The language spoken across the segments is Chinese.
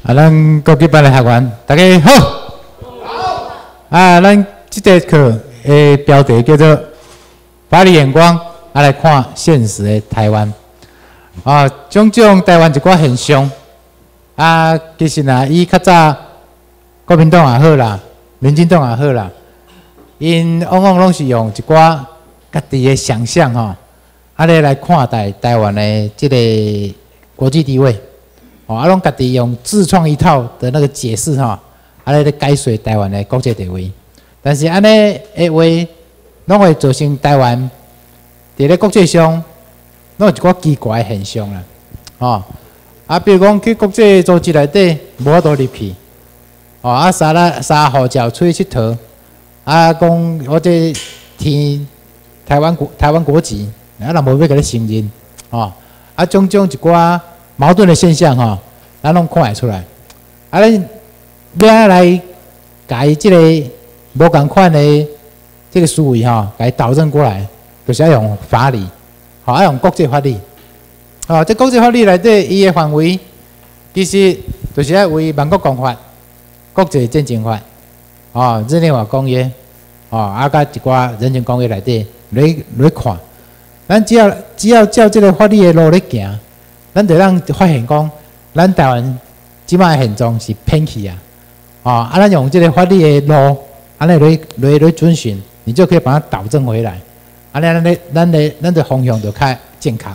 咱高级班的学员，大家好。好。咱这节课的标题叫做“把你眼光来看现实的台湾”。种种台湾一寡现象，其实伊较早国民党也好啦，民进党也好啦，因往往拢是用一寡家己的想象来看待台湾的这个国际地位。拢家己用自创一套的那个解释来解说台湾的国际地位。但是安尼的话，拢会造成台湾伫咧国际上，拢有一寡奇怪的现象啦。比如讲去国际组织内底无法度入去，三号角出去佚佗，讲我这填台湾国籍，人无要甲你承认，种种一寡矛盾的现象咱拢看会出来。咱要来甲伊即个无共款的这个思维甲伊导正过来，就是要用法理，要用国际法理。这国际法理内底伊的范围，其实就是要为万国公法、国际战争法、日内瓦公约，甲一寡人权公约内底来看。咱只要照这个法理的路咧行，咱就让发现讲，咱台湾即摆的现状是偏去咱用这个法理的路，安尼来遵循，你就可以把它导正回来。安尼咱的方向就较正确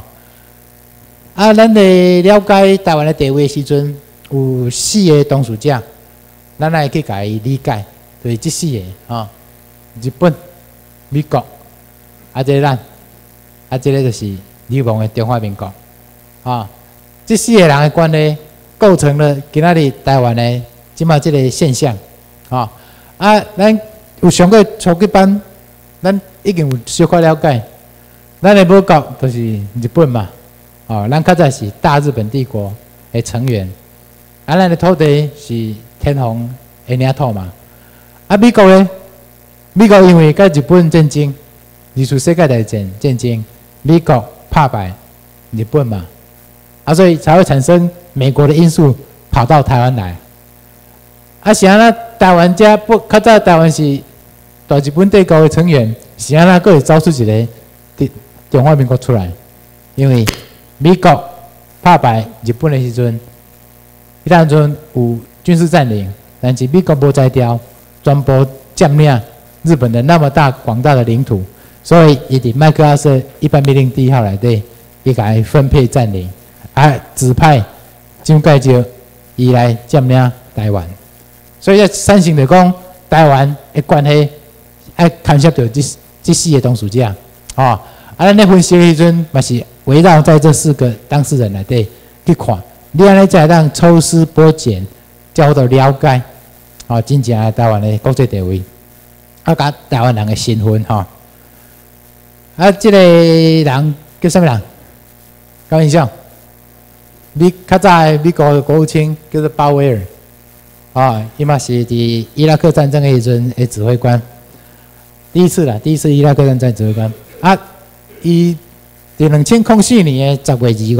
咱咧了解台湾的地位的时阵，有4个当事者，咱来去甲伊理解，就是这4个日本、美国，这个咱，这个就是流亡的中华民国。这4个人的关系构成了今仔日台湾的即马这个现象。咱有上过初级班，咱已经有小可了解。咱的母国就是日本嘛，咱较早是大日本帝国的成员。咱的土地是天皇的领土嘛。美国呢？美国因为甲日本战争，二次世界大战战争，美国打败日本嘛。所以才会产生美国的因素跑到台湾来。是安那台湾较早台湾是大日本帝国的成员，是安那佫会走出一个中华民国出来？因为美国打败日本的时阵，迄当阵有军事占领，但是美国无摘掉，全部占领日本的那么广大的领土，所以伊伫麦克阿瑟一般命令第1号内底，伊甲伊分配占领。指派蒋介石伊来占领台湾，所以要产生着讲台湾的关系，牵涉到这4个当事者。咱咧分析的时阵，嘛是围绕在这4个当事人内底去看，你安尼才会当抽丝剥茧，才好到了解真正的台湾的国际地位，甲台湾人的身份这个人叫什么人？有印象？较早的美国的国务卿叫做鲍威尔，伊嘛是伫伊拉克战争的时阵的指挥官，第一次伊拉克战争指挥官。伊伫2004年的10月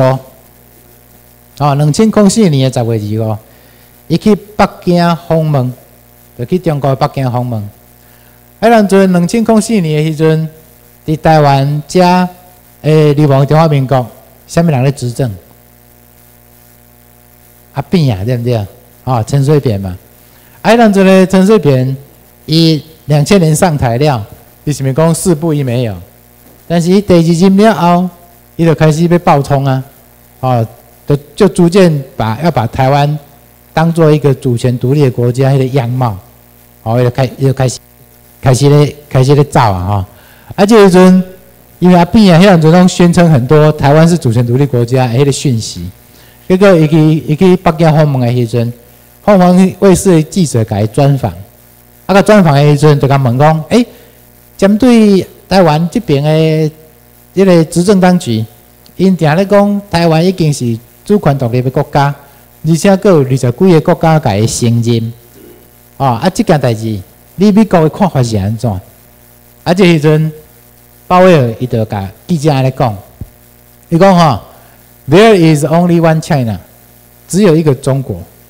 25，2004年的10月25，伊去北京访问，就去中国北京访问。当阵2004年的时阵，伫台湾遮流亡中华民国，啥物人咧执政？扁对不对？陈水扁嘛。当阵咧，陈水扁伊2000年上台了，伊是咪讲4不1没有？但是伊第2任了后，伊就开始要爆冲就逐渐要把台湾当做一个主权独立的国家，迄个样貌，伊就开始咧造这时阵，因为扁迄阵拢宣称很多台湾是主权独立国家的迄个讯息。结果伊去北京访问的时阵，凤凰卫视的记者甲伊专访，甲专访的时阵就甲问讲，针对台湾这边的这个执政当局，因定咧讲台湾已经是主权独立的国家，而且佫有20几个国家甲伊承认。这件代志，你美国的看法是安怎？这时阵，鲍威尔伊就甲记者安尼讲，伊讲There is only one China， 只有一个中国。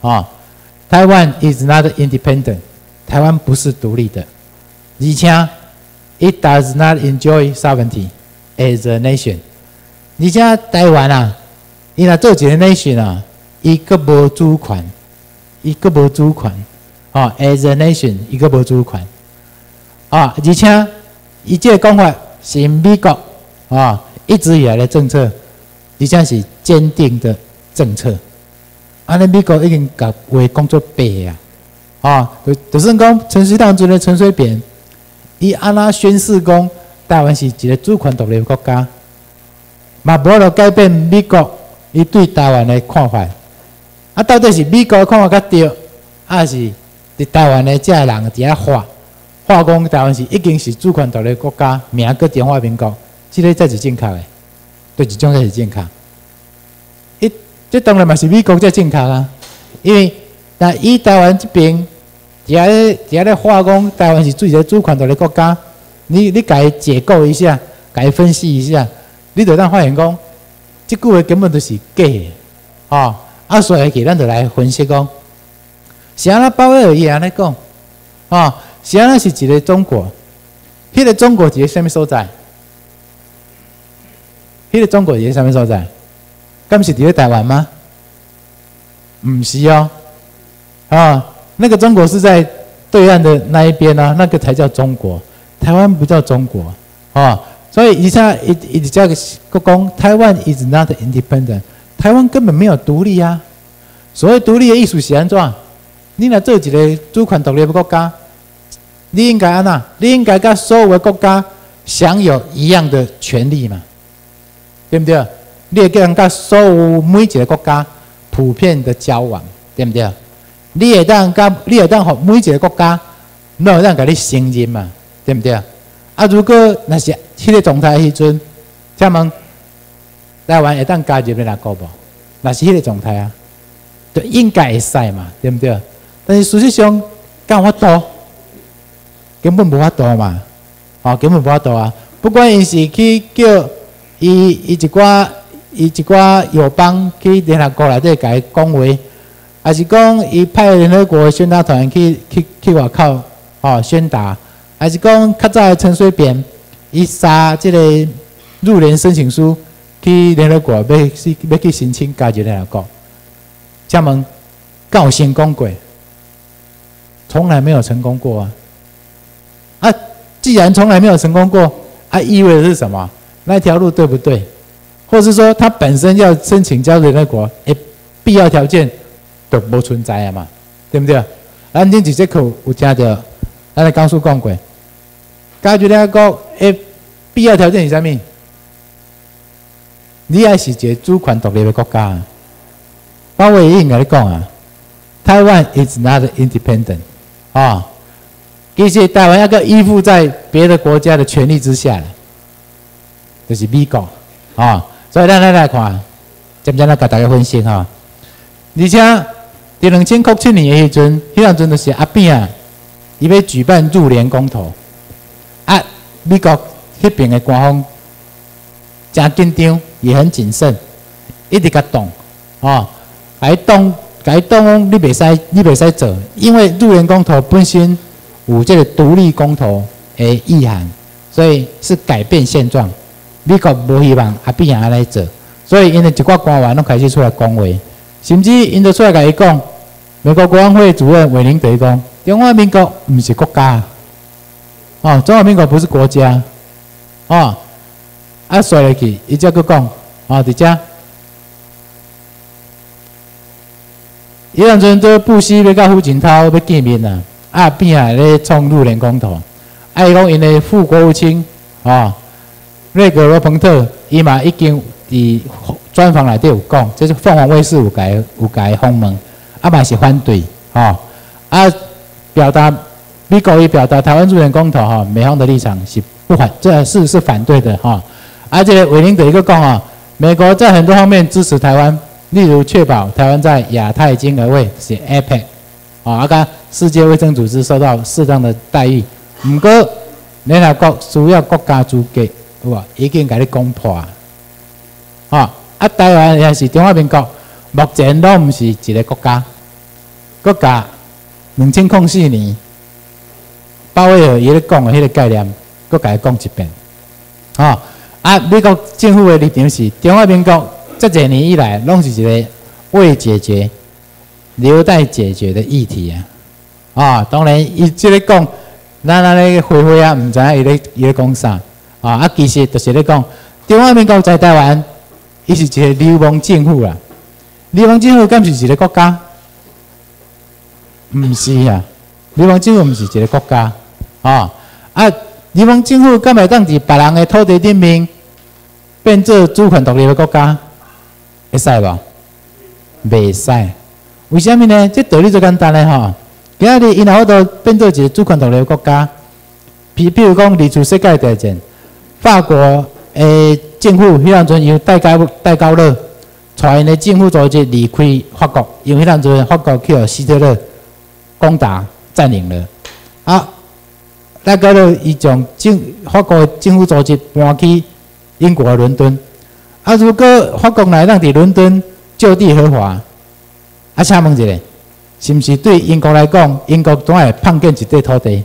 啊，台湾 is not independent， 台湾不是独立的，而且 it does not enjoy sovereignty as a nation， 而且台湾啊，伊若做一个 nation 啊，伊个无主权，伊个无主权，啊 ，as a nation， 伊个无主权，啊，而且伊这个讲法是美国啊一直以来的政策，而且是坚定的政策。安尼美国已经甲话讲作白啊，啊，就算讲陈水党阵的陈水扁，伊安那宣示讲台湾是一个主权独立的国家，嘛无就改变美国伊对台湾的看法。啊，到底是美国的看法较对，还是伫台湾的这人伫遐话讲台湾是已经是主权独立的国家，名叫中华民国，这个才是正确的，对，这种才是正确。这当然嘛是美国才正确啊，因为那以台湾这边，伫遐咧话讲台湾是一个主权独立国家，你甲伊解构一下，甲伊分析一下，你就当发现讲，这句话根本就是假的，哦，啊，所以咱就来分析讲，是安那鲍威尔伊安尼讲，哦，是安那是一个中国，迄个中国伫个什么所在？迄个中国伫个什么所在？敢是伫咧台湾吗？不是哦，啊，那个中国是在对岸的那一边啊，那个才叫中国，台湾不叫中国啊。所以以下一直叫个讲，台湾 is not independent， 台湾根本没有独立啊。所谓独立的意思是安怎？你若做一个主权独立的国家，你应该安那？你应该跟所有的国家享有一样的权利嘛，对不对？你会跟所有每一个国家普遍的交往，对不对？你会当互每一个国家，没有当甲你承认嘛，对不对？啊，如果那是迄个状态迄阵，请问台湾会当加入联合国无？那是迄个状态啊，就应该会使嘛，对不对？但是事实上，敢有法度？根本无法度嘛，哦，根本无法度啊！不管伊是去叫伊一寡友邦去联合国内底甲伊讲话，还是讲伊派联合国宣达团去外口哦宣达，还是讲较早的陈水扁伊杀即个入联申请书去联合国要去申请加入联合国，请问敢有成功过？从来没有成功过啊！啊，既然从来没有成功过，啊，意味着是什么？那条路对不对？或是说，他本身要申请加入联合国，必要条件都无存在啊嘛，对不对？咱恁伫这课有听到，咱来讲述讲过，加入联合国必要条件是啥物？你也是一个主权独立的国家。鲍威尔已经甲你讲啊，台湾 is not independent 啊，其实台湾要个依附在别的国家的权利之下，就是美国啊。所以咱来看，渐渐来甲大家分析哈。而且伫2007年的迄阵就是阿扁啊，伊要举办入联公投，啊，美国迄边的官方真紧张，也很谨慎，一直甲动，哦，甲伊动讲你袂使做，因为入联公投本身有这个独立公投的意涵，所以是改变现状。美国无希望阿扁安尼做，所以因的一寡官员拢开始出来讲话，甚至因就出来甲伊讲，美国国安会主任韦宁德讲，中华民国不是国家，哦，中华民国不是国家，哦，啊，说落去，伊才佫讲，哦，伫遮，伊当阵做布希要甲胡锦涛要见面啦，阿扁啊咧创入联公投，啊，伊讲因的副国务卿，哦。瑞格罗彭特伊嘛已经伫专访内底有讲，这是凤凰卫视有甲伊访问，啊嘛是反对，吼，啊表达美国伊表达台湾入联公投，哈，美方的立场是不反，这是反对的，哈，而且韦宁德一个讲啊，美国在很多方面支持台湾，例如确保台湾在亚太经合会是 APEC， 啊，甲世界卫生组织受到适当的待遇，不过联合国主要国家资格。已经甲你讲破啊！啊，台湾也是中华民国，目前都毋是一个国家国家2004年，鲍威尔伊咧讲的迄个概念，国家讲一遍。哦，美国政府的立场是，中华民国这几年以来，拢是一个未解决、留待解决的议题啊。当然，伊即个讲，咱咧回回啊，唔知影伊咧讲啥其实就是咧讲，中华民国在台湾，伊是一个流氓政府啦。流氓政府敢是一个国家？唔是啊，流氓政府唔是一个国家流氓政府敢会当伫别人的土地顶面变做主权独立的国家？会使无？袂使。为什么呢？这道理最简单的吼。今仔日因若都变做一个主权独立的国家，比如讲二次世界大战，法国的政府迄阵阵由戴高乐带因的政府组织离开法国，因为迄阵阵法国去互希特勒攻打占领了戴高乐伊将法国的政府组织搬去英国的伦敦如果法国来当伫伦敦就地合法请问一下，是毋是对英国来讲，英国总会碰见一块土地？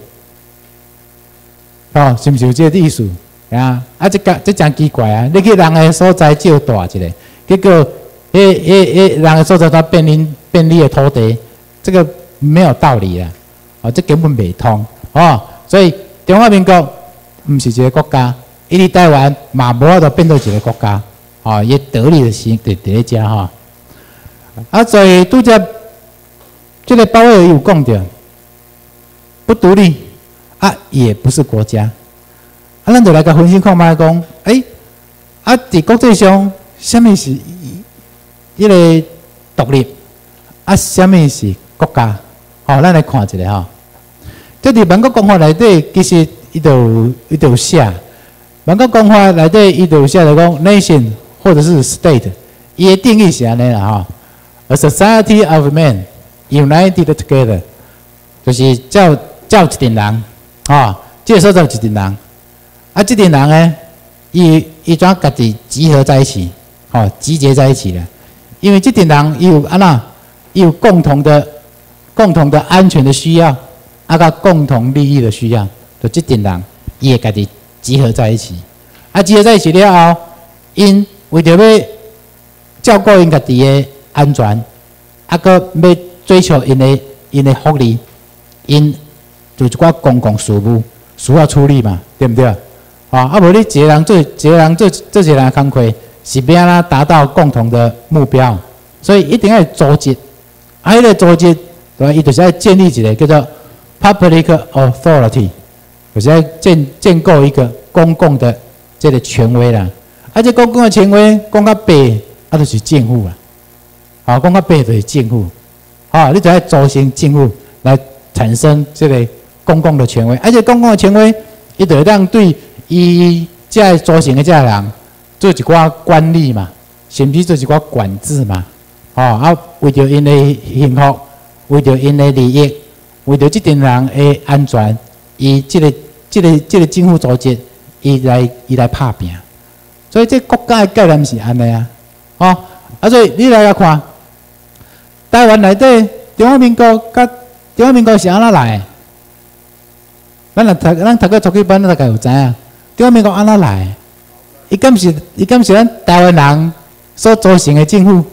是毋是有这个意思？这真奇怪啊！你去人的所在借大一个，结果人的所在它变你的土地，这个没有道理啦！这根本袂通所以中华民国毋是一个国家，伊伫台湾嘛无法度变做一个国家伊道理就是伫咧遮所以拄则这个鲍威尔有讲到，不独立也不是国家咱就来甲分析看卖讲，伫国际上，什么是迄个独立什么是国家？咱来看一下这伫万国公法内底，其实伊就有写，万国公法内底伊就有写来讲 nation 或者是 state， 伊的定义是安尼啦A society of men united together， 就是叫一群人这个所在一群人这群人呢，伊怎家己集合在一起集结在一起了，因为这群人伊有共同的安全的需要甲共同利益的需要，就这群人伊会家己集合在一起集合在一起了后，因为着要照顾因家己的安全搁要追求因的福利，因就一寡公共事务需要处理嘛，对不对无你一个人做一个人的工课，是要安怎达到共同的目标？所以一定要组织迄个组织伊就是要建立一个叫做 public authority， 就是要建构一个公共的这个权威啦这公共的权威讲较白就是政府啦讲较白就是政府你就要组成政府来产生这个公共的权威这公共的权威伊就会当对伊这组成的这人做一寡管理嘛，甚至做一寡管制嘛为着因的幸福，为着因的利益，为着这群人的安全，伊这个政府组织伊来拍拼，所以这国家的概念是安尼所以你来看台湾内底中华民国是安怎来的？咱读过初级班，大概有知影中华民国安怎来的？伊敢是咱台湾人所组成的政府？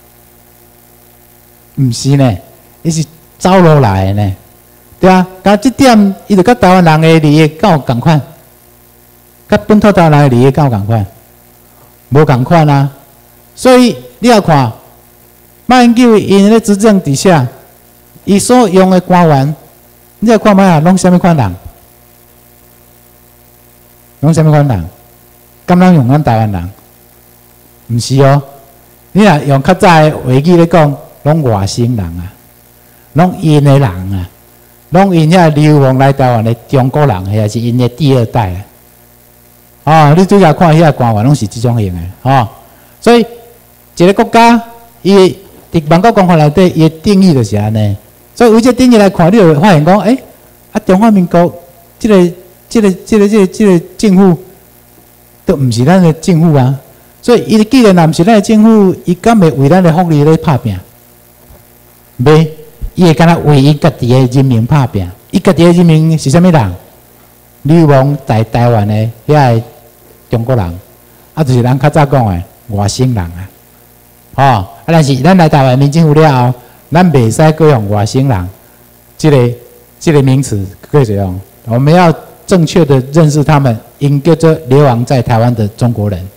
毋是呢，伊是走路来的呢，对甲这点伊就甲台湾人的利益敢有共款？甲本土台湾人的利益敢有共款？无共款所以你要看马英九因咧执政底下，伊所用的官员，你要看卖拢什么款人？拢什么款人？敢咱用咱台湾人？毋是你若用较早的话语咧讲，拢外省人拢因的人拢因遐流亡来台湾的中国人，也是因的第二代你主要看遐官员拢是这种型的所以一个国家伊伫万国公法内底，伊的定义就是安尼。所以为这定义来看，你就会发现讲，中华民国这个政府，都毋是咱的政府所以伊既然毋是咱的政府，伊敢会为咱的福利咧拍拼？袂， 伊会敢若为伊家己的人民打拼。伊家己的人民是啥物人？流亡在台湾的遐个中国人，就是咱较早讲的外省人啊。但是咱来台湾民政府了后，咱袂使搁用外省人这个名词可以使用。我们要正确的认识他们，应叫做流亡在台湾的中国人。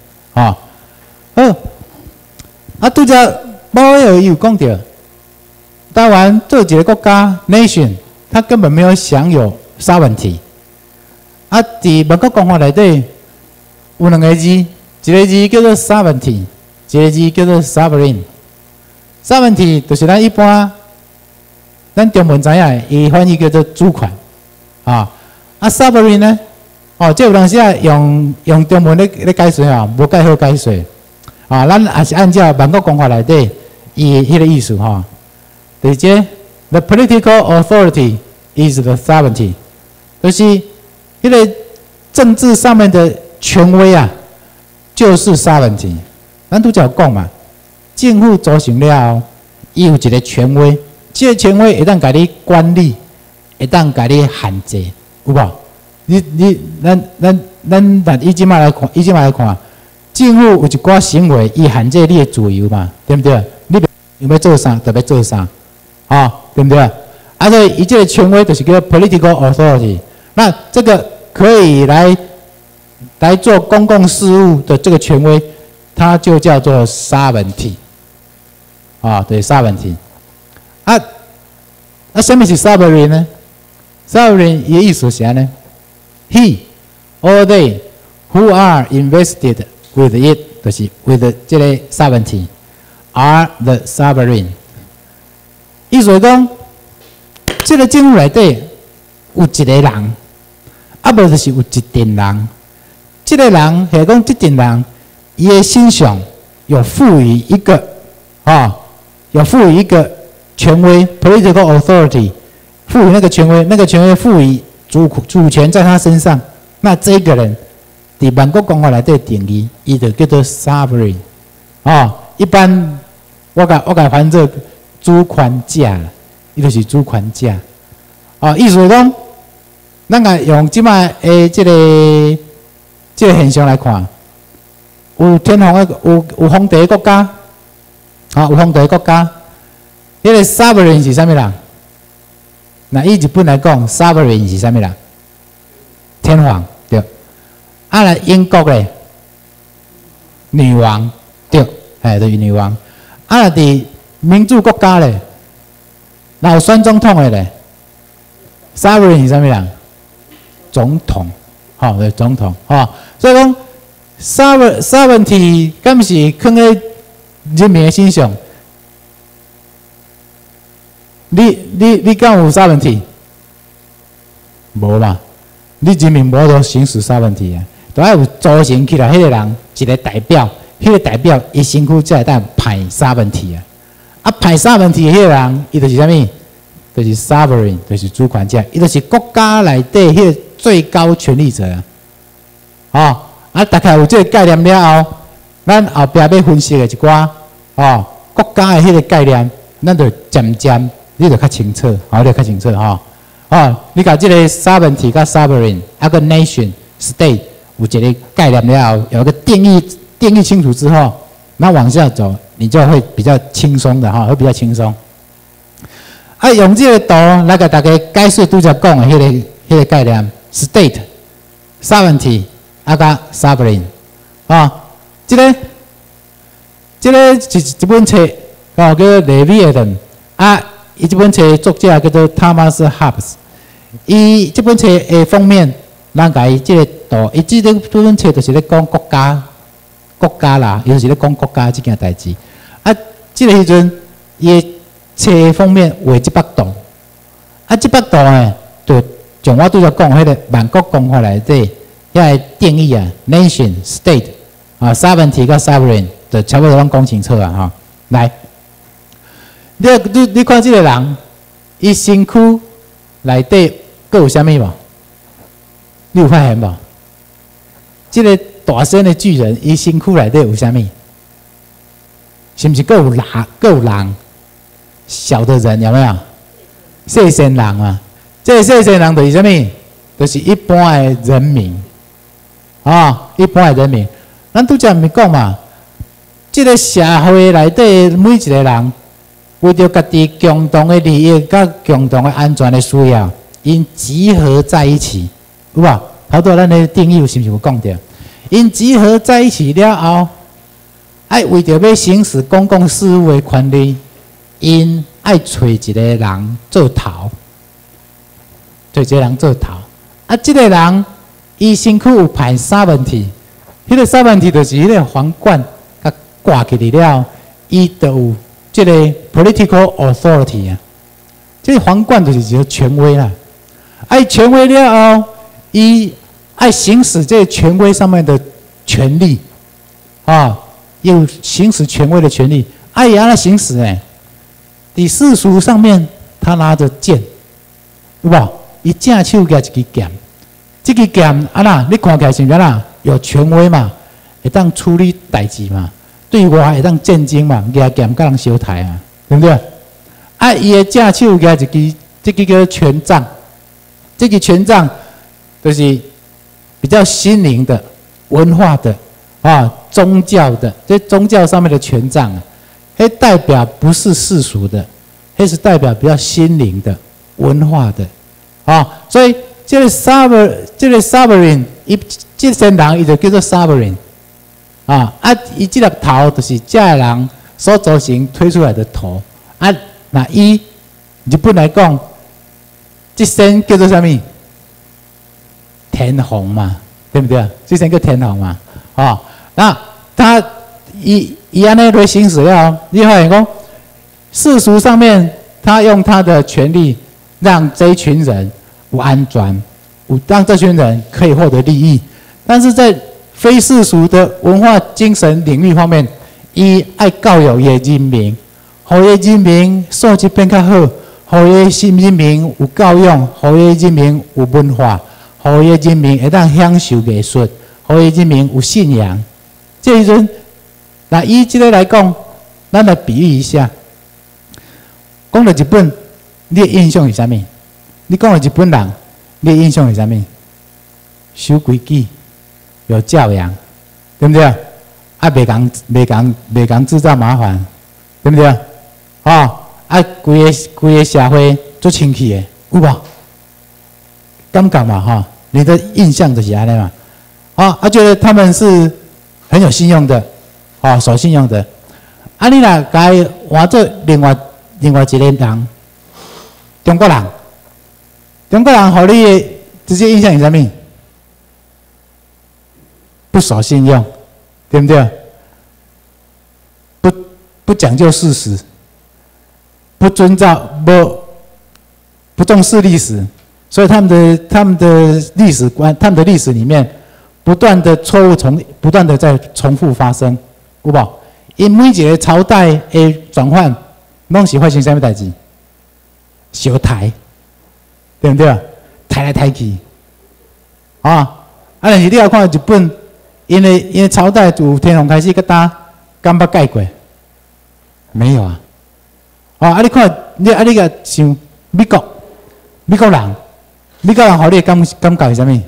拄则鲍威尔有讲到，台湾做一个国家 nation， 它根本没有享有sovereignty。伫万国公法内底有两个字，一个字叫做 sovereignty， 一个字叫做 sovereign。sovereignty 就是咱一般咱中文知影，伊翻译叫做主权。sovereign 呢？这有当时用中文咧解释无介好解释。咱也是按照万国公法内底伊迄个意思就是这 the political authority is the sovereignty， 就是迄个政治上面的权威就是 sovereignty。咱拄则有讲嘛，政府组成了后，伊有一个权威，这个权威会当甲你管理，会当甲你限制，有无？咱以即摆来看。政府有一寡行为，伊限制你的自由嘛，对不对？你要做啥就要做啥，对不对？所以伊这个权威就是叫 political authority。那这个可以来做公共事务的这个权威，它就叫做 sovereignty。对 sovereignty。什么是 sovereign 呢 ？sovereign 的意思是安呢 ？He or they who are invested with it， 就是 with 这个 sovereignty are the sovereign。意思讲，这个政府内底有一个人，无就是有一群人。这个人是讲这群人，伊的心上有赋予一个权威 political authority， 赋予那个权威，那个权威赋予主权在他身上。那这个人。伫万国公法内底定义，伊就叫做 sovereign。一般我甲翻做主权者啦，伊就是主权者。意思讲，咱甲用即摆的这个现象来看，有天皇的有皇帝的国家，有皇帝的国家，迄个 sovereign 是啥物人？那以日本来讲 ，sovereign 是啥物人？天皇。来英国咧，女王对，就是女王。伫民主国家咧，有选总统的咧 ，sovereign 是啥物人？总统，对，总统，所以讲 sovereignty 敢是放在人民的身上？你敢有 sovereignty？ 无嘛，你人民无得行使 sovereignty 都要有组成起来，迄个人一个代表，迄个代表伊身躯才会当派sovereignty派sovereignty迄个人，伊就是啥物？就是 sovereign， 就是主权者，伊就是国家内底迄个最高权力者大概有这个概念了后，咱后壁要分析的一寡国家的迄个概念，咱就渐你就较清楚，你就较清楚你甲这个 sovereignty 甲 sovereign， 个 nation、state。有一个概念了后，有一个定义清楚之后，那往下走，你就会比较轻松的会比较轻松。用这个图来给大家解释拄则讲的迄个概念 ，state、sovereignty 甲 sovereign 这个是一本册叫做 Leviathan 伊这本册作者叫做 Thomas Hobbes， 伊这本册的封面。咱甲伊即个图，伊即个本册就是咧讲国家啦，伊就是咧讲国家即件代志。即个时阵，伊的册封面画即幅图，即幅图呢，就像我拄则讲迄个万国公法内底遐个定义nation、state、sovereignty 甲 sovereign， 就差不多拢讲清楚来，你看即个人，伊身躯内底佫有啥物无？你有发现无？这个大身的巨人，伊身躯内底有啥物？是不是各有人？小的人有没有？ 世间人嘛。这世间人就是啥物？就是一般的人民，一般的人民。咱拄则毋是讲嘛，这个社会内底每一个人，为着家己共同的利益、甲共同的安全的需要，因集合在一起，有无？头拄咱的定义是毋是有讲着？因集合在一起了后，爱为着要行使公共事务的权利，因爱找一个人做头，找一个人做头。啊，这个人伊身躯有排三问题，迄个三问题就是迄个皇冠甲挂起嚟了，伊就有这个 political authority 啊。这个皇冠就是一个权威啦。爱权威了后，伊爱行使这个权威上面的权利，有行使权威的权利，爱也安那行使呢？伫世俗上面，他拿着剑，有无？伊正手举一支剑，这支剑安那？你看起来是安那？有权威嘛，会当处理代志嘛，对外会当战争嘛，举剑甲人相杀啊，对不对？啊，伊的正手举一支，这个叫权杖，这个权杖就是比较心灵的、文化的宗教的，这宗教上面的权杖啊，迄代表不是世俗的，迄是代表比较心灵的、文化的。所以这个 sovereign， 伊这些人伊就叫做 sovereign， 伊这个头就是这个人所组成推出来的头那伊日本来讲，这身叫做什么？天皇嘛，对不对？这身叫天皇嘛，那他伊安尼来行使了，你发现讲世俗上面，他用他的权利。让这一群人有安全，让这群人可以获得利益，但是在非世俗的文化精神领域方面，伊爱教育伊的人民，互伊人民素质变较好，互伊人民有教养，互伊人民有文化，互伊人民会当享受艺术，互伊人民有信仰。这时阵，那以这个来讲，咱来比喻一下，讲到日本。你的印象是啥物？你讲到日本人，你的印象是啥物？守规矩，有教养，对不对？袂讲制造麻烦，对不对？规个社会做清气的，有无？感觉嘛，你的印象就是安尼嘛，觉得他们是很有信用的，守信用的。你若该换做另外一个人。中国人，互你的直接印象是啥物？不守信用，对不对？不讲究事实，不重视历史，所以他们的历史观，他们的历史里面，不断的错误不断的在重复发生，有无？因每一个朝代的转换，拢是发生啥物代志？小抬，对不对？抬来抬去，但是你要看日本，因为朝代自天皇开始，敢捌改过？没有啊！你看，你个像美国人，互你的感觉是啥物？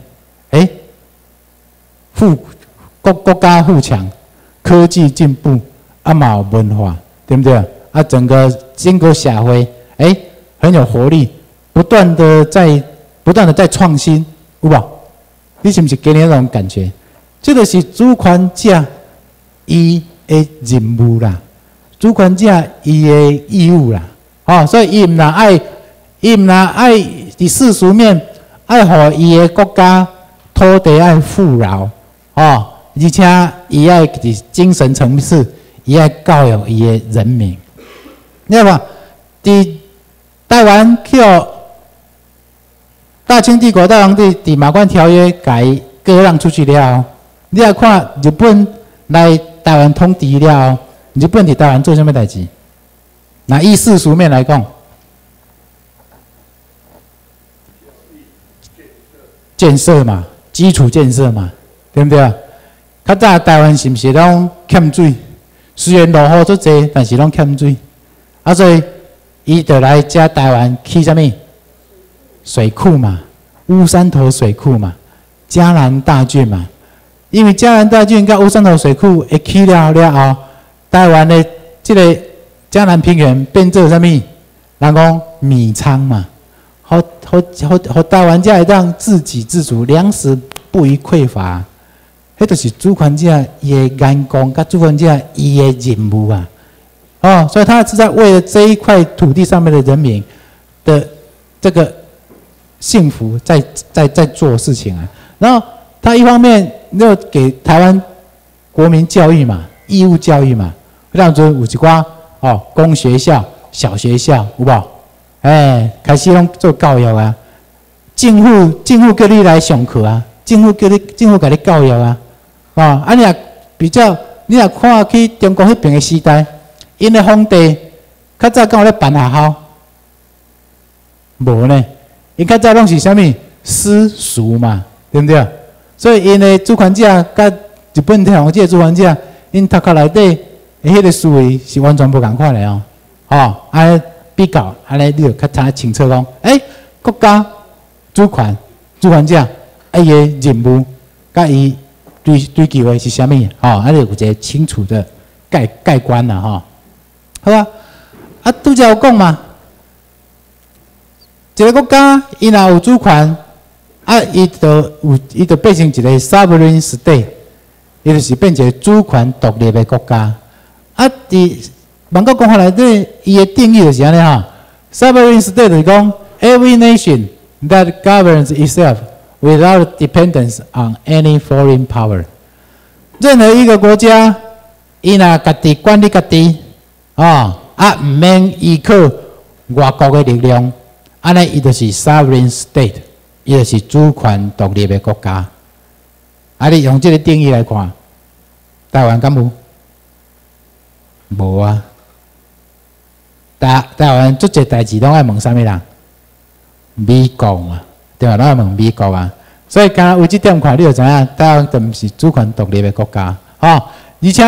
国家富强，科技进步，嘛有文化，对不对？整个社会，很有活力，不断的在创新，有无？你是不是给你那种感觉？这个是主权者伊的任务啦，主权者伊的义务啦，所以伊唔若爱伫世俗面爱互伊的国家土地爱富饶，而且伊爱伫精神层次，伊爱教育伊的人民，你看嘛，伫台湾去大清帝国大皇帝伫马关条约改割让出去了，你来看日本来台湾统治了，日本伫台湾做什么代志？那以世俗面来讲，建设嘛，基础建设嘛，对不对？较早台湾是不是拢欠水？虽然落雨足济，但是拢欠水，所以伊就来遮台湾起啥物？水库嘛，乌山头水库嘛，嘉南大郡嘛。因为嘉南大郡甲乌山头水库会起了后，台湾的这个嘉南平原变做啥物？人讲米仓嘛，好台湾才会当自给自足，粮食不虞匮乏。迄就是主权者伊的眼光，甲主权者伊的任务啊。哦，所以他是在为了这一块土地上面的人民的这个幸福在做事情啊。然后他一方面又给台湾国民教育嘛，义务教育嘛，让做有一寡哦公学校、小学校有无？哎，开始拢做教育啊。政府叫你来上课啊，政府给你教育啊。哦，你若比较，你若看去中国迄边的时代。因的皇帝较早敢有咧办学校？无呢，因较早拢是啥物私塾嘛，对不对？所以因的主权者甲日本天皇界主权者，因头壳内底迄个思维是完全不共款的哦。哦，安尼比较，安尼你就较查清楚讲，国家主权者，伊的任务甲伊追求的是啥物？哦，安尼有一个清楚的概观啦，吼。好啊，拄则有讲嘛，一个国家伊若有主权，伊就变成一个 sovereign state， 伊就是变一个主权独立的国家。伫万国公法内底，伊的定义就是安尼哈 ，sovereign state 就是讲 every nation that governs itself without dependence on any foreign power。任何一个国家，伊若家己管理家己。唔免依靠外国的力量，安尼伊就是 sovereign state， 伊就是主权独立的国家。你用这个定义来看，台湾敢有？无啊！台湾做这代志拢爱问啥物人？美国嘛，对吧？拢爱问美国啊。所以刚有这点看，你就知影台湾就毋是主权独立的国家。而且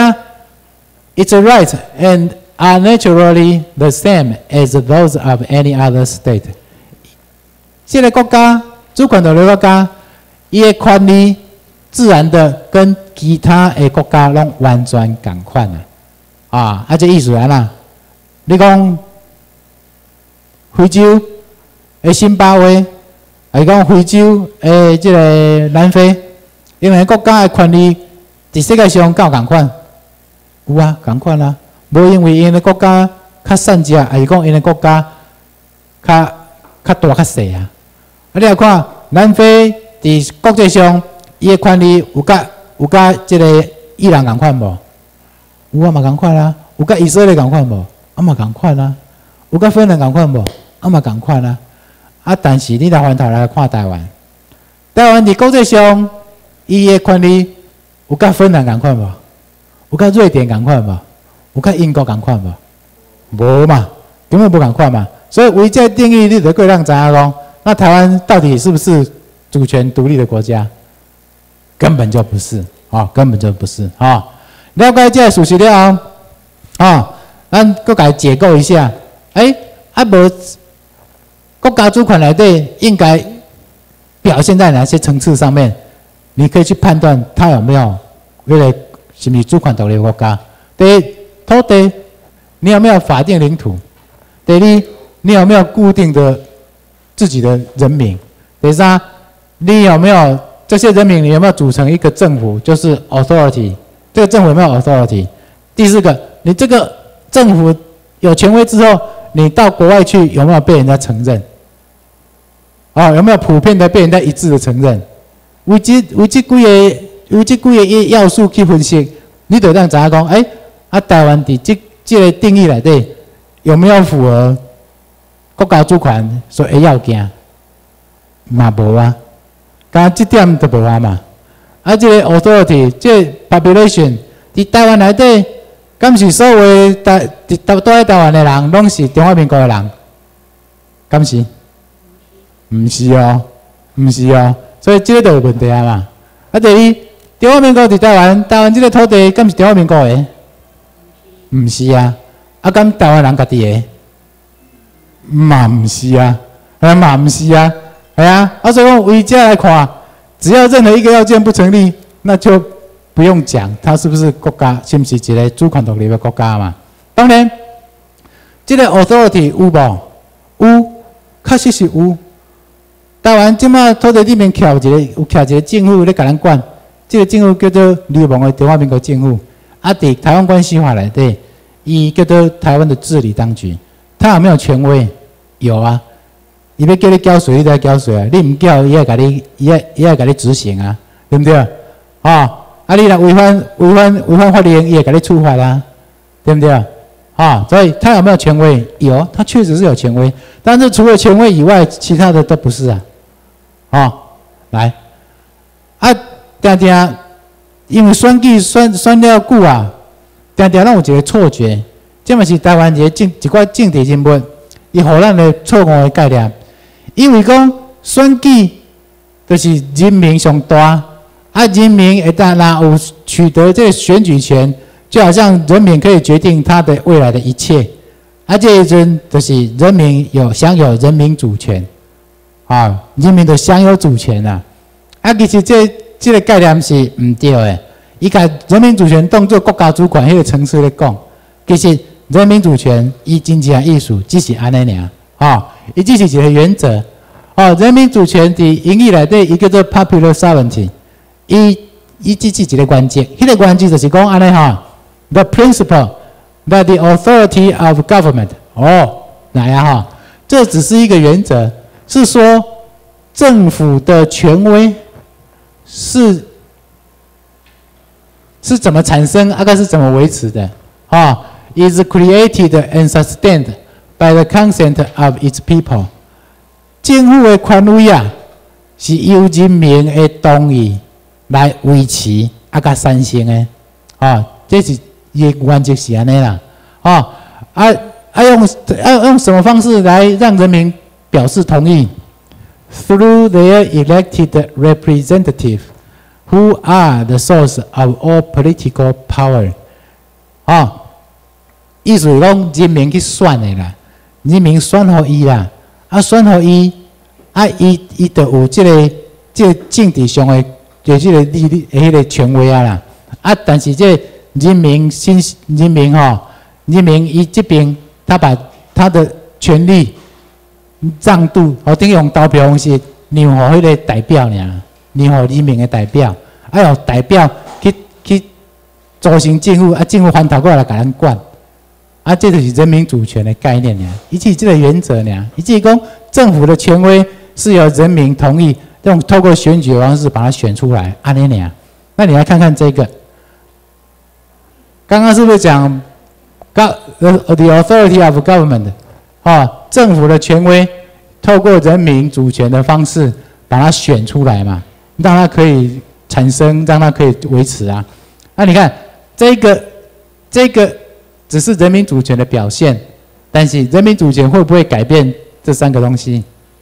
it's a right and are naturally the same as those of any other state。这个国家主权独立国家，伊的权利自然的跟其他的国家拢完全共款啊！这意思安啦？你讲非洲的津巴威，还是讲非洲的这个南非，因为国家的权利在世界上够共款？有啊，共款啊。无因为因的国家较善食，还是讲因的国家较大较细啊？你来看南非伫国际上，伊的权利有甲即个伊朗共款无？有啊嘛共款啊。有甲以色列共款无？嘛共款啊。有甲菲律宾共款无？嘛共款啊。但是你来翻头来看台湾，台湾伫国际上，伊的权利有甲芬兰共款无？有甲瑞典共款无？有甲英国共款无？无嘛，根本不共款嘛。所以为这定义，你就可以让知影讲，那台湾到底是不是主权独立的国家？根本就不是，根本就不是啊！了解这事实了后，咱搁甲解构一下。无国家主权内底应该表现在哪些层次上面？你可以去判断它有没有为了是不是主权独立的国家。第一，土地，你有没有法定领土？第二，你有没有固定的自己的人民？第三，你有没有这些人民？你有没有组成一个政府？就是 authority， 这个政府有没有 authority？ 第四个，你这个政府有权威之后，你到国外去有没有被人家承认？有没有普遍的被人家一致的承认？为这几个要素去分析，你就让知影讲，台湾伫这个定义内底有没有符合国家主权所的要件？嘛无啊，刚这点都无啊嘛。这个 authority， 这个 population， 伫台湾内底，敢是所有的住在台湾的人，拢是中华民国的人？敢是？毋是哦，毋是哦，所以这个就有问题啊嘛。第二，中华民国伫台湾，台湾这个土地敢是中华民国的？毋是啊，敢台湾人家己的？ 嘛不是啊，嘛不是啊，哎呀，所以讲为这来看，只要任何一个要件不成立，那就不用讲它是不是国家，是不是一个主权独立的国家嘛？当然，这个 authority 有无？有，确实是有。台湾即马土地里面有徛一个政府咧，甲咱管。这个政府叫做流氓的中华民国政府。啊，伫台湾关系法内底，伊叫做台湾的治理当局。他有没有权威？有啊。伊要叫你缴税，你就要缴税啊。你唔缴，伊会甲你，伊会甲你执行啊，对不对？啊，你若违反法令，伊会甲你处罚啦，对不对？啊，所以他有没有权威？有，他确实是有权威。但是除了权威以外，其他的都不是啊。来，定定，因为选举选了久啊，定定咱有一个错觉，这嘛是台湾一寡政治人物，伊互咱的错误的概念。因为讲选举就是人民上大，人民一旦若有取得这个选举权，就好像人民可以决定他的未来的一切，这一阵就是人民享有人民主权。人民就享有主权啦。其实这个概念是唔对的。伊甲人民主权当作国家主权迄个层次咧讲，其实人民主权伊真正意思只是安尼尔。伊只是一个原则。人民主权伫英语内底伊叫做 popular sovereignty。伊只是一个原则，迄个原则就是讲安尼the principle that the authority of government。来啊这只是一个原则。是说，政府的权威是怎么产生？是怎么维持的？is created and sustained by the consent of its people。政府的权威是由人民的同意来维持甲产生的。这是伊的原则是安尼啦。用什么方式来让人民表示同意 ？Through their elected representative, who are the source of all political power。意思是讲人民去选的啦，人民选互伊啦，选互伊，伊就有这个政治上的这个迄个权威啦。但是这人民伊这边他把他的权利。让渡，等于用投票方式让互迄个代表尔，让互人民的代表，用代表去组成政府，政府翻头过来甲咱管，这就是人民主权的概念尔，伊只是这个原则尔，伊只是讲政府的权威是由人民同意，用透过选举的方式把它选出来，安尼尔。那你来看看这个，刚刚是不是讲 the authority of government？政府的权威透过人民主权的方式把它选出来嘛，让它可以产生，让它可以维持啊。你看这个只是人民主权的表现，但是人民主权会不会改变这三个东西？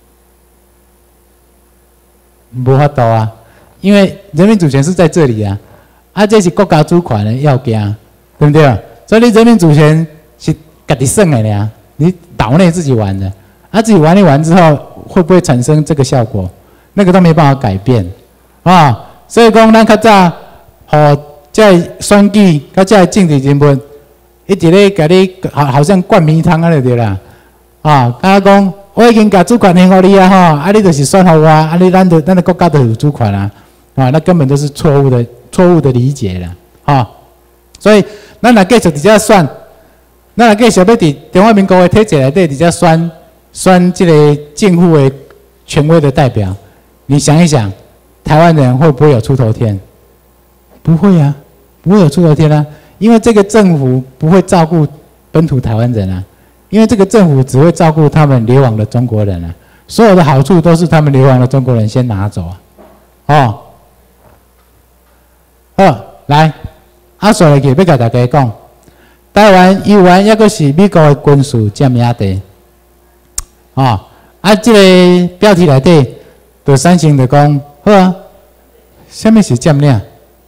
没法度啊，因为人民主权是在这里啊，这是国家主权的要件，对不对？所以你人民主权是自己算的呀。你岛内自己玩的，自己玩一玩之后，会不会产生这个效果？那个都没办法改变所以讲，咱较早，这选举，这政治人物，一直咧甲你好像灌迷汤就对啦。讲我已经把主权还给你你就是选给我，咱的国家就有主权啦。那根本都是错误的理解啦。所以咱若继续直接选。咱继续要伫中华民国的体制内底，直接选这个政府的权威的代表，你想一想，台湾人会不会有出头天？不会啊，不会有出头天啊，因为这个政府不会照顾本土台湾人啊，因为这个政府只会照顾他们流亡的中国人啊，所有的好处都是他们流亡的中国人先拿走来，说下去要甲大家讲。台湾依然抑阁是美国的军事占领地，这个标题内底就产生就讲，好啊，什么是占领？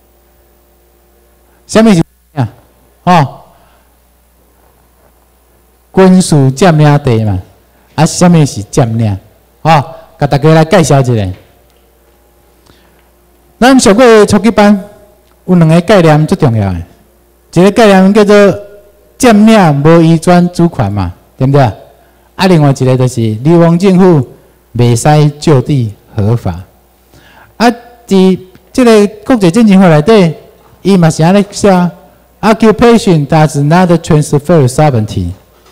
什么是占领？军事占领地嘛， 啊，什么是占领？哦，甲大家来介绍一下。咱上过初级班有2个概念最重要的，一个概念叫做占领无移转主权嘛，对不对？啊，另外一个就是流亡政府袂使就地合法。啊，伫这个国际政治法内底，伊嘛是安尼写 ，occupation does not transfer sovereignty。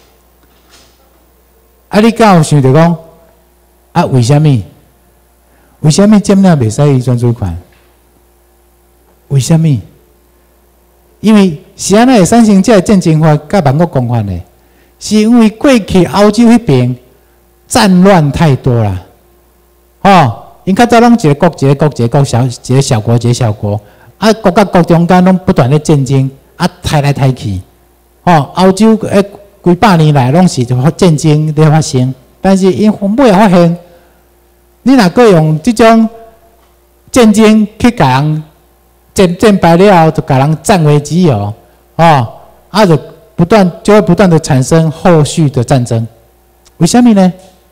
啊，你敢有想着讲，啊，为什么？为什么占领袂使移转主权？为什么？因为是安尼会产生这个战争法甲万国公法的，是因为过去欧洲迄边战乱太多啦，哦，因较早拢一个国一个国一个国小一个小国一个小国，啊，国甲国中间拢不断咧战争，啊，抬来抬去，哦，欧洲几百年来拢是战争咧发生，但是因尾发现，你若搁用这种战争去甲人战败了后，就甲人占为己有，哦，啊，就会不断的产生后续的战争。为什么呢？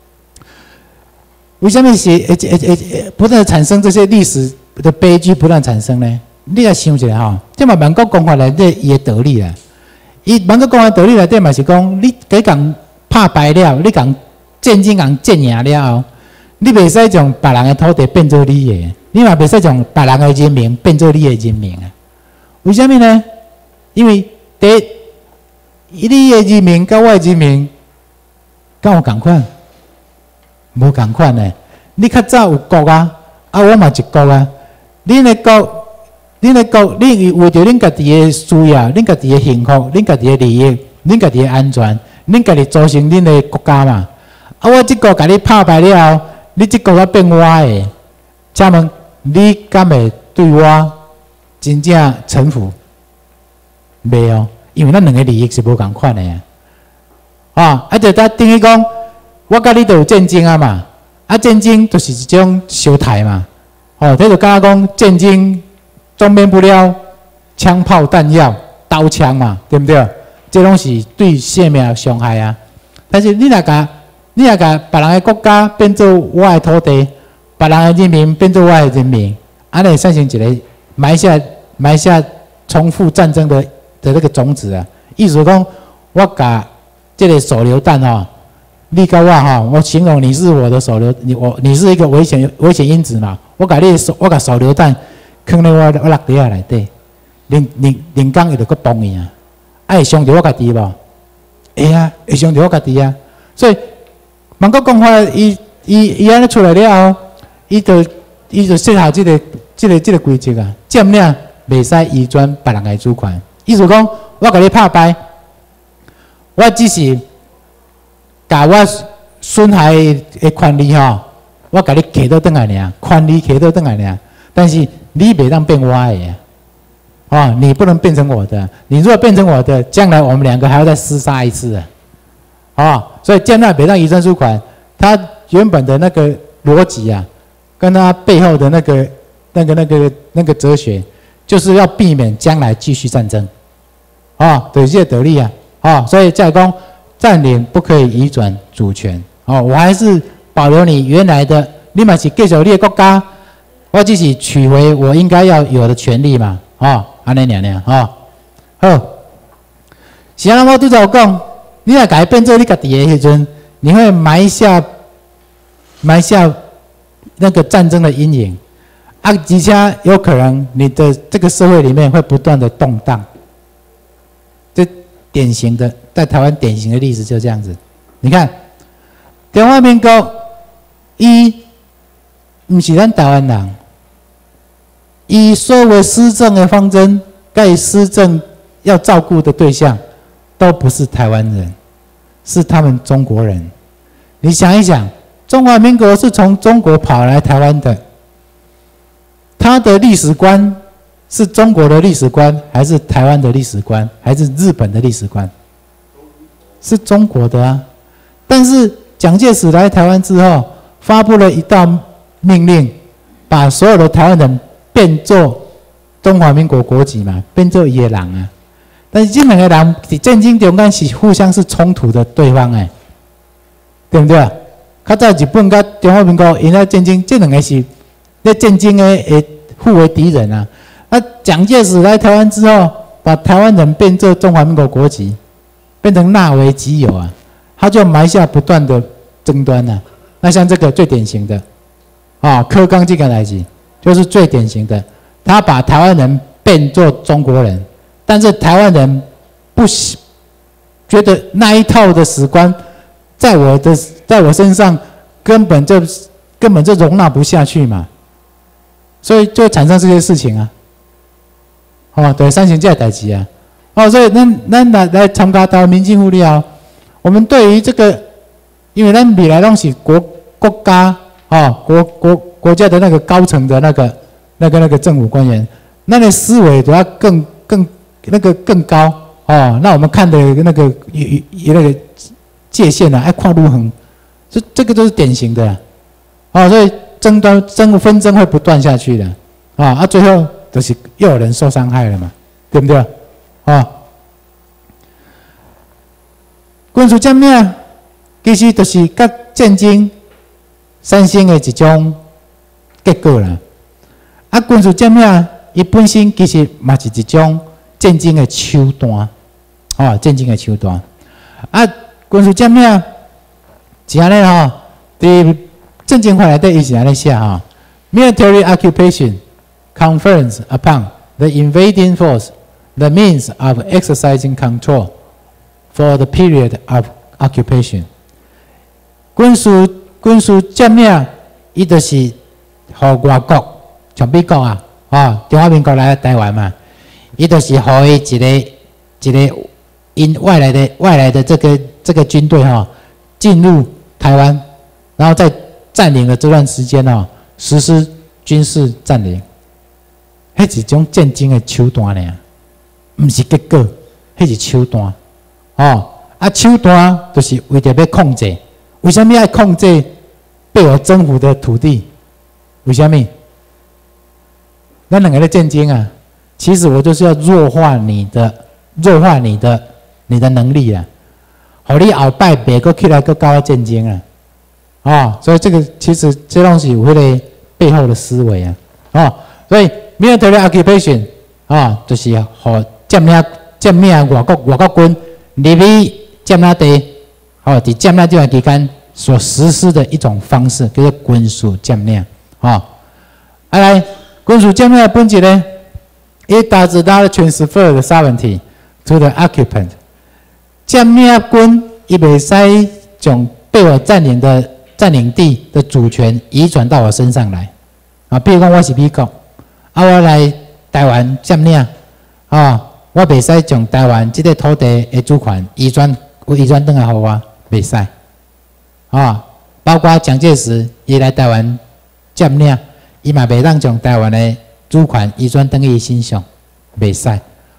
为什么是不断的产生这些历史的悲剧不断产生呢？你来想一下哈，这嘛万国公法内底伊的道理啦。伊万国公法道理内底嘛是讲，你给人拍败了，你人战争人战赢了后，你袂使将别人的土地变做你的。你嘛袂使将别人的人民变做你的人民啊？为什么呢？因为你的人民甲我的人民，敢有共款？无共款呢。你较早有国啊，啊我嘛一国啊。恁的国，你为着恁家己的需要、恁家己的幸福、恁家己的利益、恁家己的安全，恁家己组成恁的国家嘛。啊，我这个甲你拍败了后，你这个要变我的，请问？你敢会对我真正臣服？袂哦，因为咱2个利益是无共款的啊。啊，就等于讲，我甲你都有战争啊嘛。啊，战争就是一种伤害嘛。哦，这就敢讲战争中免不了枪炮弹药、刀枪嘛，对不对？这拢是对生命的伤害啊。但是你若甲别人的国家变做我的土地。别人的人民变做我的人民，安尼产生一个埋下重复战争的那个种子啊！意思讲，我甲这个手榴弹哈，你甲我哈，我形容你是我的手榴，你是一个危险因子嘛？我甲手榴弹放在我落地下内底，人工伊就搁崩去啊！会伤着我家己无？会啊，会伤着我家己啊！所以万国公法伊安尼出来了后。伊就设下这个规则啊，占领袂使移转别人的主权。意思讲，我甲你拍败，我只是甲我损害的权利吼，我甲你摕倒转来尔，权利摕倒转来尔。但是你袂当变我的啊，你不能变成我的。你如果变成我的，将来我们2个还要再厮杀一次啊！所以占领袂当移转主权，它原本的那个逻辑啊。跟他背后的那个哲学，就是要避免将来继续战争，对这个得利啊，所以再讲占领不可以移转主权，我还是保留你原来的，你嘛是继续你的国家，我只是取回我应该要有的权利嘛，安尼尔好，是安怎我拄则有讲，你若改变做你家己的时阵，你会埋下那个战争的阴影，而且有可能你的这个社会里面会不断的动荡。这典型的在台湾典型的例子就这样子。你看，中华民国，伊不是咱台湾人，伊所谓施政的方针，该施政要照顾的对象，都不是台湾人，是他们中国人。你想一想。中华民国是从中国跑来台湾的，他的历史观是中国的历史观，还是台湾的历史观，还是日本的历史观？是中国的啊。但是蒋介石来台湾之后，发布了一道命令，把所有的台湾人变作中华民国国籍嘛，变作伊的人啊。但是这2个人在战争中间是互相是冲突的对方对对不对？较早日本甲中华民国因在战争，这两个是咧战争的互为敌人啊。那蒋介石来台湾之后，把台湾人变作中华民国国籍，变成纳为己有啊，他就埋下不断的争端啊。那像这个最典型的，柯刚这个来子就是最典型的，他把台湾人变作中国人，但是台湾人不觉得那一套的史观，在我身上根本就容纳不下去嘛，所以就产生这些事情啊，对，三型这代志啊，所以咱来参加台湾民进府了，我们对于这个，因为咱未来拢是国家国家的那个高层的那个政府官员，那个思维都要更高那我们看的那个界限要看愈远，这个都是典型的所以纷争会不断下去的最后就是又有人受伤害了嘛，对不对军事占领其实就是甲战争产生的一种结果啦。军事占领伊本身其实嘛是一种战争的手段，战争的手段。军事占领是安尼伫政经法内底伊是安尼写military occupation confers upon the invading force the means of exercising control for the period of occupation。军事占领，伊就是互外国，像美国中华民国来台湾嘛，伊就是互伊一个因外来的这个军队进入台湾，然后在占领了这段时间实施军事占领，迄是一种战争的手段尔，毋是结果，迄是手段手段就是为着要控制。为什么要控制被我征服的土地？为什么？咱两个在战争其实我就是要弱化你的能力互你后摆别个起来个搞战争所以这个其实这东西有迄个背后的思维所以 military occupation 就是互占领外国军入去占领地伫占领这段期间所实施的一种方式，叫做军事占领来，军事占领的本质呢，it does not transfer the sovereignty to the occupant。占领军伊袂使将被我占领地的主权移转到我身上来比如讲我是美国我来台湾占领我袂使将台湾这个土地的主权移转转来互我，袂使包括蒋介石伊来台湾占领，伊嘛袂当将台湾的主权移转转去伊身上，袂使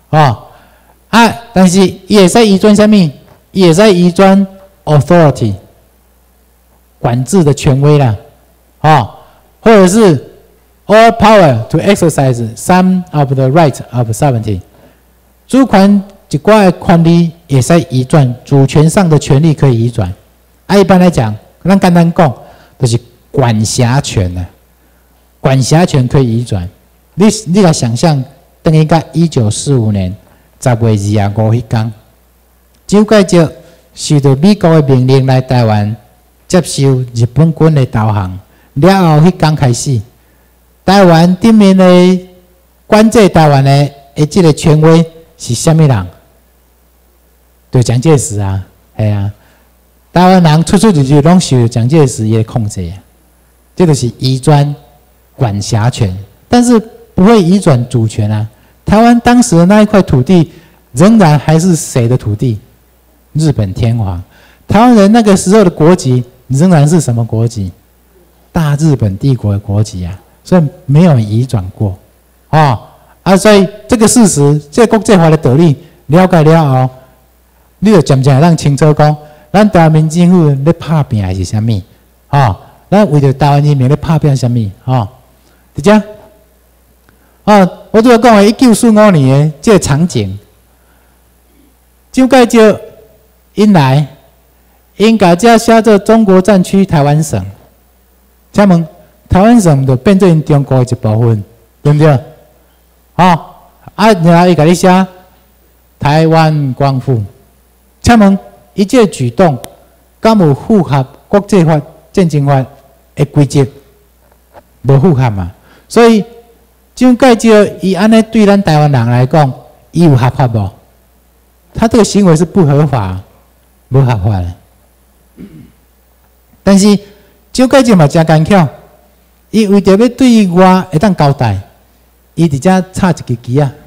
但是伊会使移转啥物？伊会使移转 authority 管制的权威啦或者是 all power to exercise some of the right of sovereignty。主权一寡的权利也使移转，主权上的权利可以移转。一般来讲，咱简单讲，就是管辖权管辖权可以移转。你来想象，等于到1945年10月25迄天，蒋介石受到美国的命令来台湾接受日本军的投降，了后迄天开始，台湾顶面的管制台湾的这个权威是啥物人？对，蒋介石台湾人出入去拢受蒋介石的控制这就是移转管辖权，但是不会移转主权台湾当时的那一块土地仍然还是谁的土地？日本天皇。台湾人那个时候的国籍仍然是什么国籍？大日本帝国的国籍所以没有移转过所以这个事实，这个国际法的道理了解了后，你就渐渐让清楚讲，咱台湾民政府咧拍拼的是啥物咱为着台湾人民咧拍拼啥物直接我拄仔讲的1945年的这个场景，蒋介石因来， 应该只写做中国战区台湾省。请问台湾省就变做因中国的一部分，对不对？然后伊甲你写台湾光复。请问伊这个举动敢有符合国际法、战争法的规则？无符合嘛？所以蒋介石伊安尼对咱台湾人来讲，伊有合法无？他这个行为是不合法，不合法的。但是蒋介石嘛真坚强，伊为着要对我会当交代，伊直接插一支旗啊！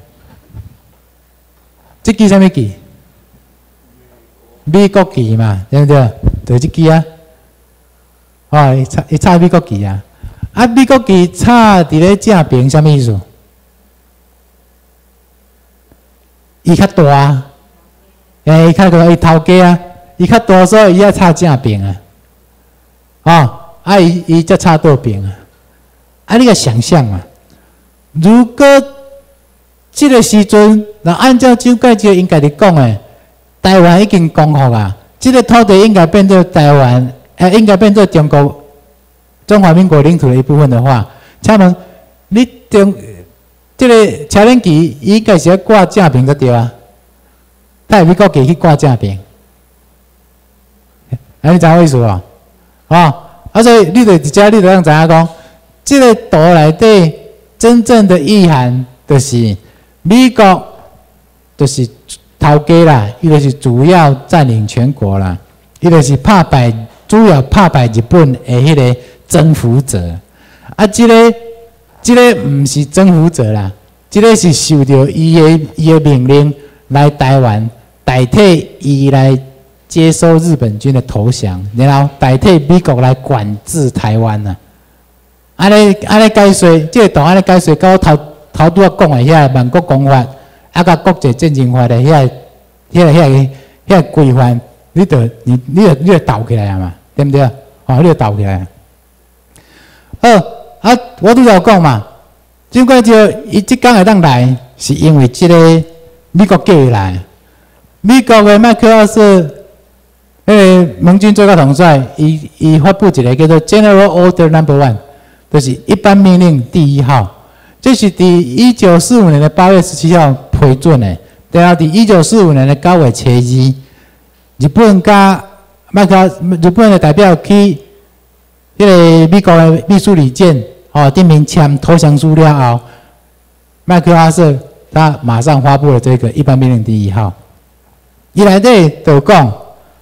这支什么旗？美国旗嘛，对不对？就是这支啊！伊插美国旗啊！美国旗插伫咧正边，什么意思？伊较大。伊较大，伊头家啊，伊较大，所以伊要插正边啊。伊才插倒边啊。你个想象嘛，如果这个时阵，那按照蒋介石应该伫讲的，台湾已经光复啊，这个土地应该变做台湾，应该变做中华民国领土的一部分的话，请问你这个车轮旗应该是要挂正边才对啊？带美国旗去挂正边，你知影意思无？所以你就直接你就通知影讲，这个图内底真正的意涵就是美国就是头家啦，伊就是主要占领全国啦，伊就是主要打败日本的迄个征服者。这个唔是征服者啦，这个是受到伊的命令来台湾。代替伊来接收日本军的投降，然后代替美国来管制台湾呐。安尼解说，这个图安尼解说，到头拄仔讲的遐万国公法，甲国际战争法的遐个规范，你就倒起来啊嘛，对不对？你就倒起来。我拄则讲嘛，蒋介石伊即天会当来，是因为这个美国叫伊来。美国的麦克阿瑟，盟军最高统帅，伊发布一个叫做 General Order No. 1，就是一般命令第1号，这是伫1945年的8月17号批准的。然后伫1945年的9月初2，日本的代表去迄个美国的秘书里见，顶面签投降书了后，麦克阿瑟他马上发布了这个一般命令第1号。伊内底就讲，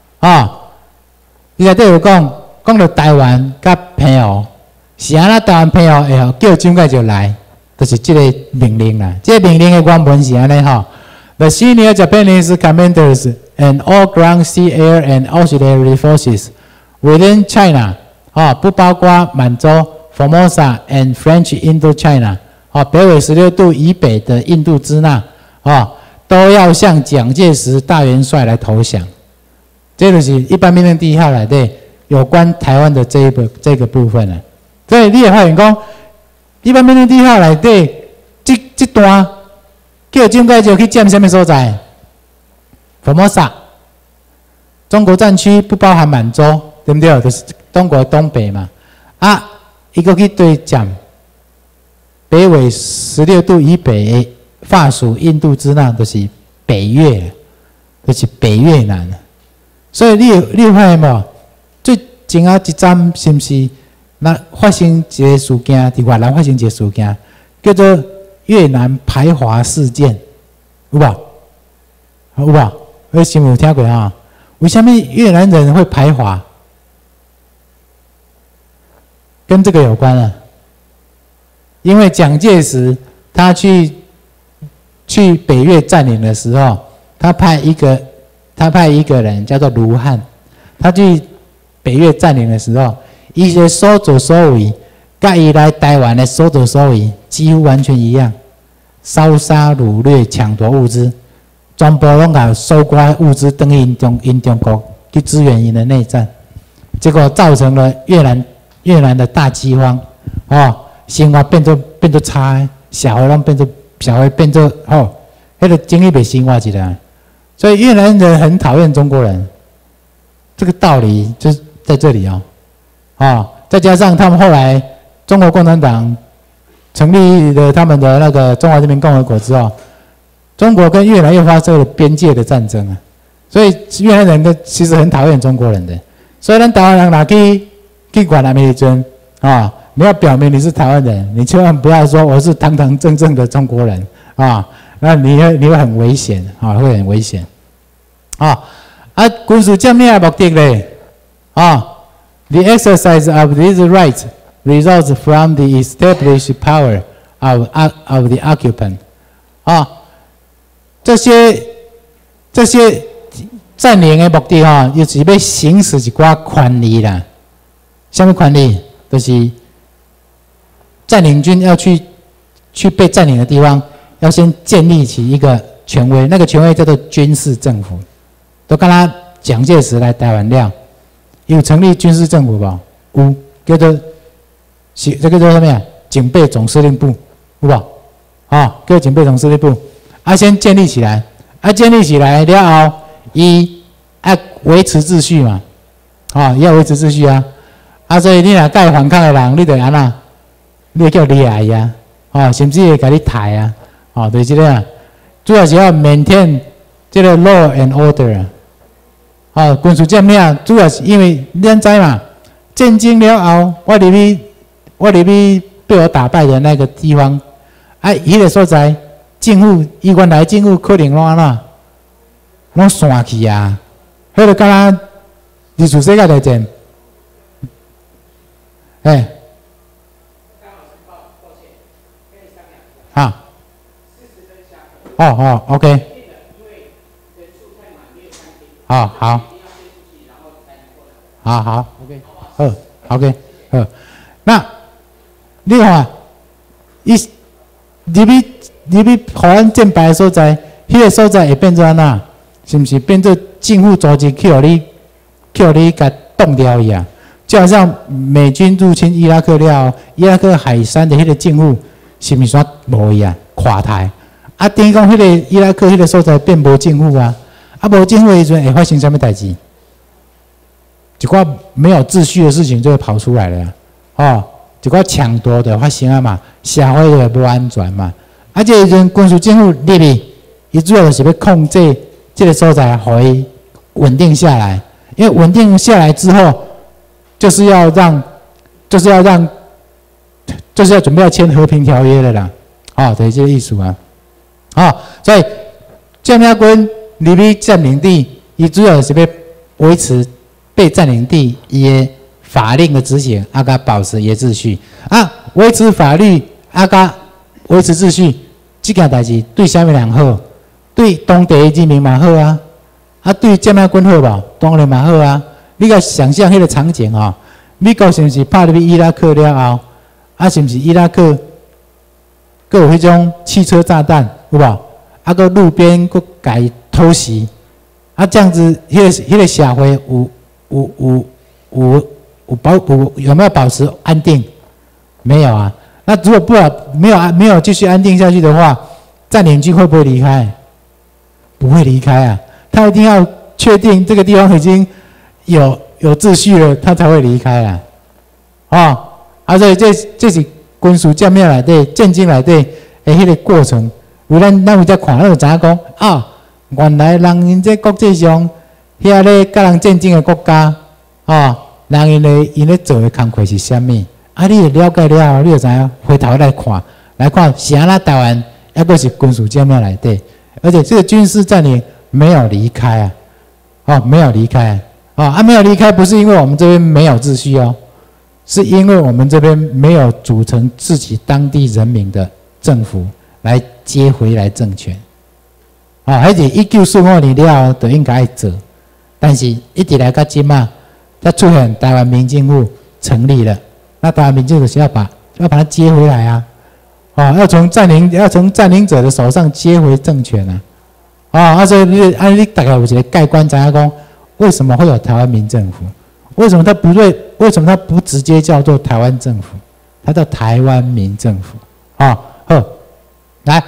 伊内底就讲到台湾甲澎湖，是安那台湾澎湖会叫蒋介石来，就是这个命令啦。这个命令的原文是安尼The senior Japanese commanders and all ground, sea, air, and auxiliary forces within China， 不包括满洲、Formosa and French Indochina， 北纬16度以北的印度支那，都要向蒋介石大元帅来投降。这就是一般命令第1号内底有关台湾的这个部分了。所以你会发现讲，一般命令第1号内底这段叫蒋介石去占什么所在 ？Formosa， 中国战区不包含满洲，对不对？就是中国东北嘛。伊个去对占北纬16度以北的法属印度支那，就是北越，就是北越南。所以你有发现无？最前一站是不是那发生一个事件？伫越南发生一个事件，叫做越南排华事件，有无？有无？你新闻有听过哈？为什么越南人会排华？跟这个有关啊。因为蒋介石他去北越占领的时候，他派一个人叫做卢汉，他去北越占领的时候，一些所作所为，跟伊来台湾的所作所为几乎完全一样，烧杀掳掠、抢夺物资，全部拢甲收刮物资，等于因中国去支援因的内战，结果造成了越南的大饥荒，生活变作差，社会拢变作迄个经济袂生活起来，所以越南人很讨厌中国人， 这个道理就是在这里哦，再加上他们后来中国共产党成立了他们的那个中华人民共和国之后，中国跟越南又发生了边界的战争啊，所以越南人其实很讨厌中国人的，所以咱台湾人拿去管南美尊啊，你要表明你是台湾人，你千万不要说我是堂堂正正的中国人啊，那你会很危险啊，会很危险啊。军事占领的目的咧，the exercise of these rights results from the established power of the occupant 这些占领的目的就是要行使一寡权利啦。什么权利？就是占领军要去被占领的地方，要先建立起一个权威，那个权威叫做军事政府。都跟他蒋介石来台湾了，有成立军事政府吧？有，叫做这个叫什么呀？警备总司令部，有无？叫警备总司令部。先建立起来，建立起来了后，伊维持秩序嘛，要维持秩序啊。所以你若甲反抗的人，你就安那，你就叫厉害呀，甚至会甲你抬啊，就是这个。主要是要maintain这个 law and order 军事占领主要是因为咱知嘛，战争了后，我入去被我打败的那个地方，迄个所在，政府伊原来政府可能拢安怎，拢散去啊，迄个敢若历史世界来讲，OK。好 ，OK， 那你看，入去互咱战败的所在，迄个所在会变做安怎？是毋是变做政府组织去互你甲冻掉伊啊？就好像美军入侵伊拉克了，伊拉克海山的迄个政府是毋是煞无伊啊？垮台等于讲迄个伊拉克迄个所在变无政府啊？无政府的时阵会发生什么代志？一寡没有秩序的事情就会跑出来了一寡抢夺的发生嘛，社会就无安全嘛。这时阵军事政府入去，伊主要就是要控制这个所在，互伊稳定下来。因为稳定下来之后，就是要准备要签和平条约了啦。就是这个意思所以占领军入去占领地，伊主要是要维持被占领地伊的法令的执行，甲保持伊的秩序维持法律甲维持秩序，这件代志对啥物人好？对当地的人民嘛好对占领军好无？当然嘛好你甲想象迄个场景美国是毋是拍入去伊拉克了后，是毋是伊拉克佫有迄种汽车炸弹有无？佫路边佫改偷袭这样子，迄个社会有没有保持安定？没有那如果没有继续安定下去的话，占领军会不会离开？不会离开他一定要确定这个地方已经有秩序了，他才会离开所以这是军事占领内底、战争内底的迄个过程。有咱有在看，咱就知影讲原来人因这国际上遐咧甲人战争的国家人因咧做的工课是啥物？你就了解了后，你就知影回头来看是安那台湾还阁是军事占领内底，而且这个军事占领没有离开没有离开没有离开，不是因为我们这边没有秩序是因为我们这边没有组成自己当地人民的政府来接回来政权迄是1945年了后就应该做，但是一直来到今才出现台湾民政府成立了，那台湾民政府是要把它接回来要从占领者的手上接回政权所以你大概有一个概观，知影讲为什么会有台湾民政府？为什么它不直接叫做台湾政府？它叫台湾民政府来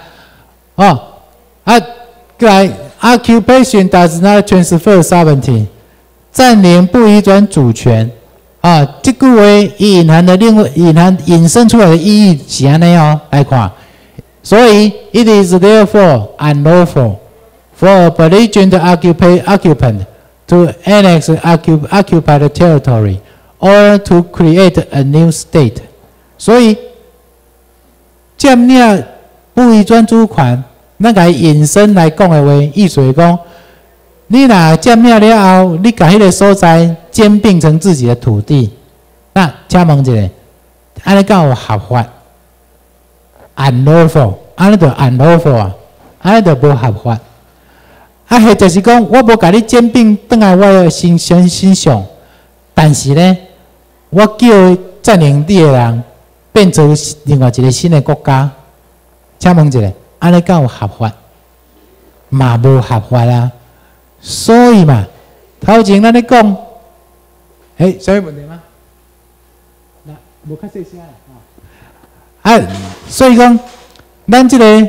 再来 ，occupation does not transfer sovereignty。 占领不移转主权。啊，这句话隐含的引申出来的意义是安尼哦，来看。所以 ，it is therefore unlawful for a belligerent occupant to annex occupied territory or to create a new state。所以，占领不移转主权，咱个引申来讲的话，意思是讲。你若占领了后，你把迄个所在兼并成自己的土地，那请问一下，安尼敢有合法 ？unlawful， 安尼就 unlawful 啊，安尼就无合法。啊，或者是讲，我无甲你兼并转来我的身上，但是呢，我叫占领地的人变成另外一个新的国家，请问一下，安尼敢有合法？嘛无合法啊。所以嘛，头前咱咧讲，啥问题吗？那无较细声啊。所以讲，咱这个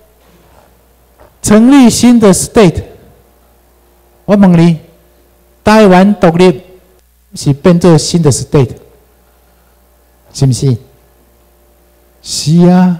成立新的 state， 我问你，台湾独立是变做新的 state， 是不是？是啊。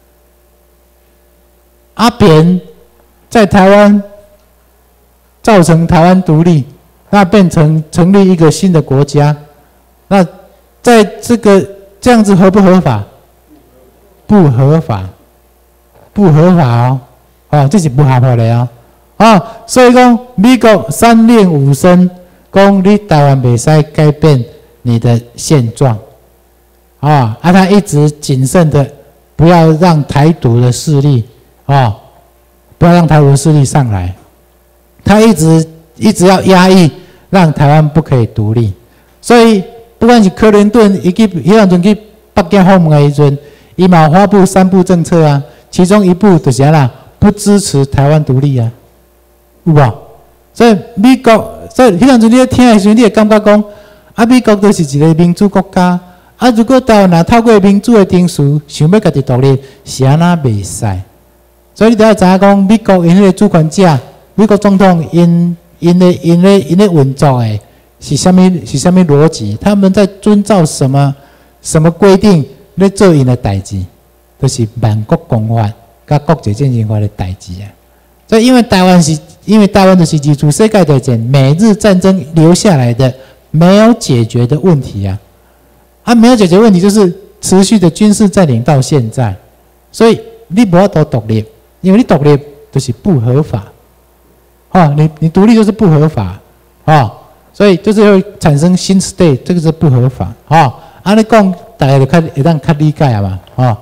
阿扁在台湾。造成台湾独立，那变成成立一个新的国家，那在这样子合不合法？不合法，不合法哦，这是不合法的哦，所以讲美国3令5申，讲你台湾袂使改变你的现状，他一直谨慎的不要让台独的势力不要让台独的势力上来。他一直要压抑，让台湾不可以独立。所以，不管是克林顿，伊迄阵去北京访问的时阵，伊嘛发布3部政策啊，其中一部就是啥啦，不支持台湾独立啊，有无？所以美国，所以迄阵你咧听的时阵，你会感觉讲，美国就是一个民主国家，如果台湾若透过民主的程序，想要家己独立，是安那袂使。所以你都要知影讲，美国因迄个主权者。美国总统因的运作诶是什么逻辑？他们在遵照什么规定咧做因的代志？都、就是万国公法甲国际战争法的代志啊！所以因为台湾就是基础世界大战美日战争留下来的没有解决的问题啊！没有解决问题就是持续的军事占领到现在，所以你无法度独立，因为你独立就是不合法。你独立就是不合法，所以就是会产生新 state， 这个是不合法，你讲大家就会当较理解嘛，好，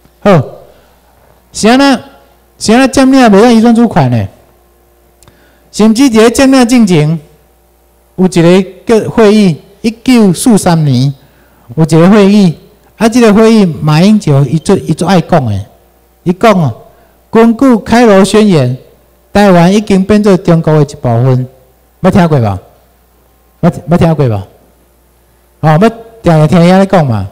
是安那占领袂当移转主权呢？甚至伫咧占领进前，有一个会议，1943年有一个会议，这个会议马英九伊做爱讲的，伊讲根据开罗宣言。台湾已经变做中国的一部分，捌听过无？捌听过无？捌定听遐咧讲嘛？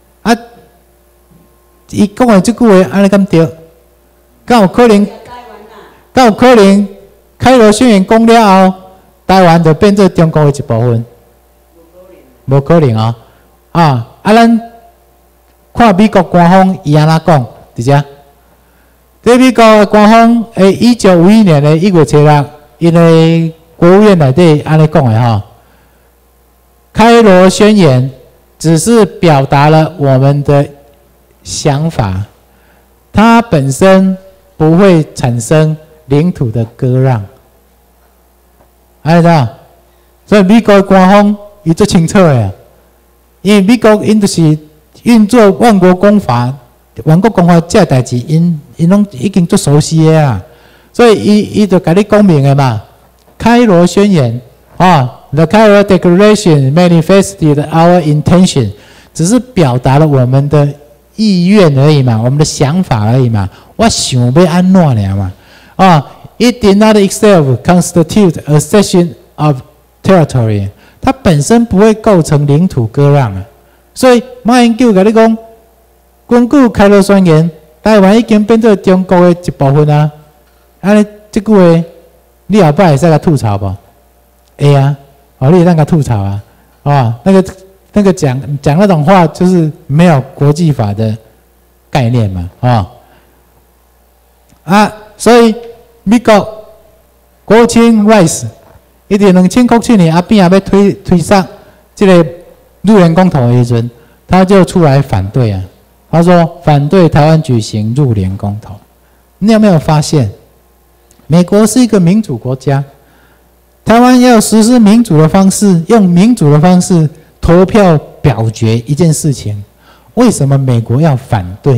伊讲的这句话，安尼敢对？敢有可能？敢有可能？开罗宣言讲了后，台湾就变做中国的一部分？无可能咱看美国官方伊安怎讲？直接。在美国的官方，1951年的1月7日，因为国务院内底安尼讲的开罗宣言只是表达了我们的想法，它本身不会产生领土的割让，安尼所以美国的官方伊最清楚的，因为美国因就是运作万国公法。万国公法这代志，因拢已经足熟悉的啊，所以伊就甲你讲明的嘛。开罗宣言The Cairo Declaration manifested our intention， 只是表达了我们的意愿而已嘛，我们的想法而已嘛。我想要安怎尔嘛？It did not itself constitute a cession of territory， 它本身不会构成领土割让啊。所以马英九甲你讲。根据开罗宣言，台湾已经变做中国的一部分啊！这句话，你后摆会使甲吐槽无？会啊， 哦，你也让他吐槽啊，啊，那个讲那种话，就是没有国际法的概念嘛，所以美国国务卿 Rice 一直2007年阿扁也要推上这个入联公投的时阵，他就出来反对啊。他说反对台湾举行入联公投。你有没有发现，美国是一个民主国家，台湾要实施民主的方式，用民主的方式投票表决一件事情，为什么美国要反对？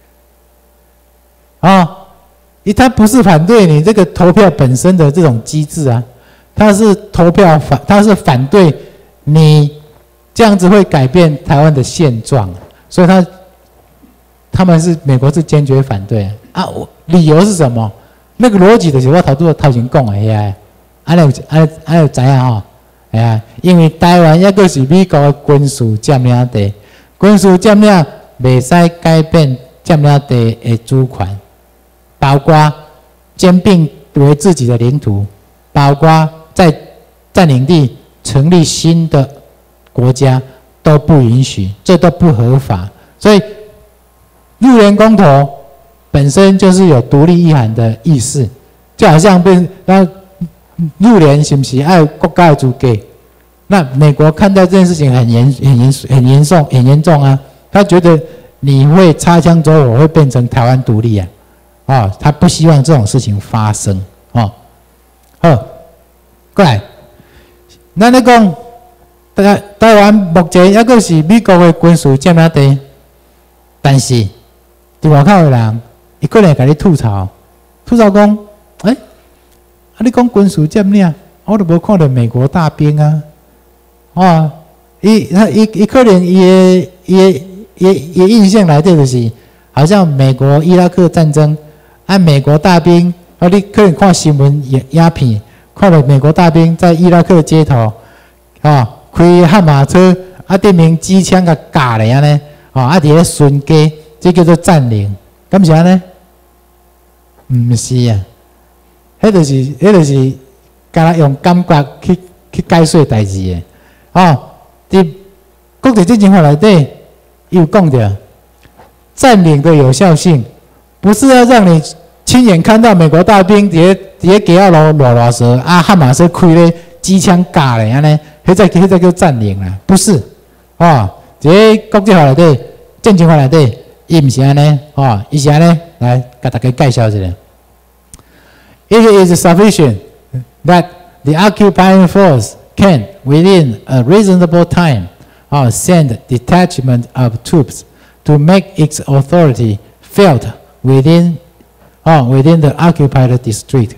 他不是反对你这个投票本身的这种机制啊，他是他是反对你这样子会改变台湾的现状，所以美国是坚决反对啊。理由是什么？那个逻辑就是我头前讲的遐，有知影因为台湾还阁是美国的军事占领地，军事占领袂使改变占领地的主权，包括兼并为自己的领土，包括在占领地成立新的国家都不允许，这都不合法。所以入联公投本身就是有独立意涵的意思，就好像入联是不是要国家的主给？那美国看待这件事情很严重啊，他觉得你会擦枪走火，会变成台湾独立啊，他不希望这种事情发生好，过来，咱咧讲台湾目前还阁是美国的军事占领地，但是伫外口的人，伊可能会甲你吐槽讲，你讲军事占领，我都无看到美国大兵啊，伊可能伊的印象内底就是，好像美国伊拉克战争，美国大兵，你可能看新闻鸦片，看到美国大兵在伊拉克街头，开悍马车，对面机枪甲架咧安尼，伫咧巡街，这叫做占领，敢是安尼？毋是啊，迄就是敢若用感觉去解说代志的。伫国际政治法内底有讲着，占领的有效性，不是要让你亲眼看到美国大兵伫咧街仔路乱蛇悍马车开咧机枪架咧安尼，迄个叫占领啦，不是伫国际法内底、政治法内底，伊毋是安尼伊是安尼，来甲大家介绍一下。It is sufficient that the occupying force can, within a reasonable time, send detachment of troops to make its authority felt within the occupied district.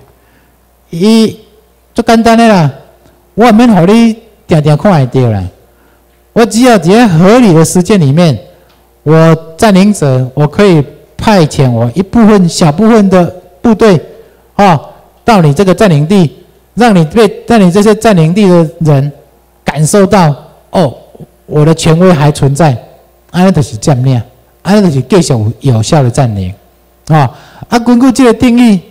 最简单的啦，我免互你定定看会到啦。我只要在合理的时间里面，我占领者，我可以派遣我小部分的部队，到你这个占领地。让你这些占领地的人感受到，我的权威还存在，安尼就是占领，安尼就是继续有效的占领，根据这个定义，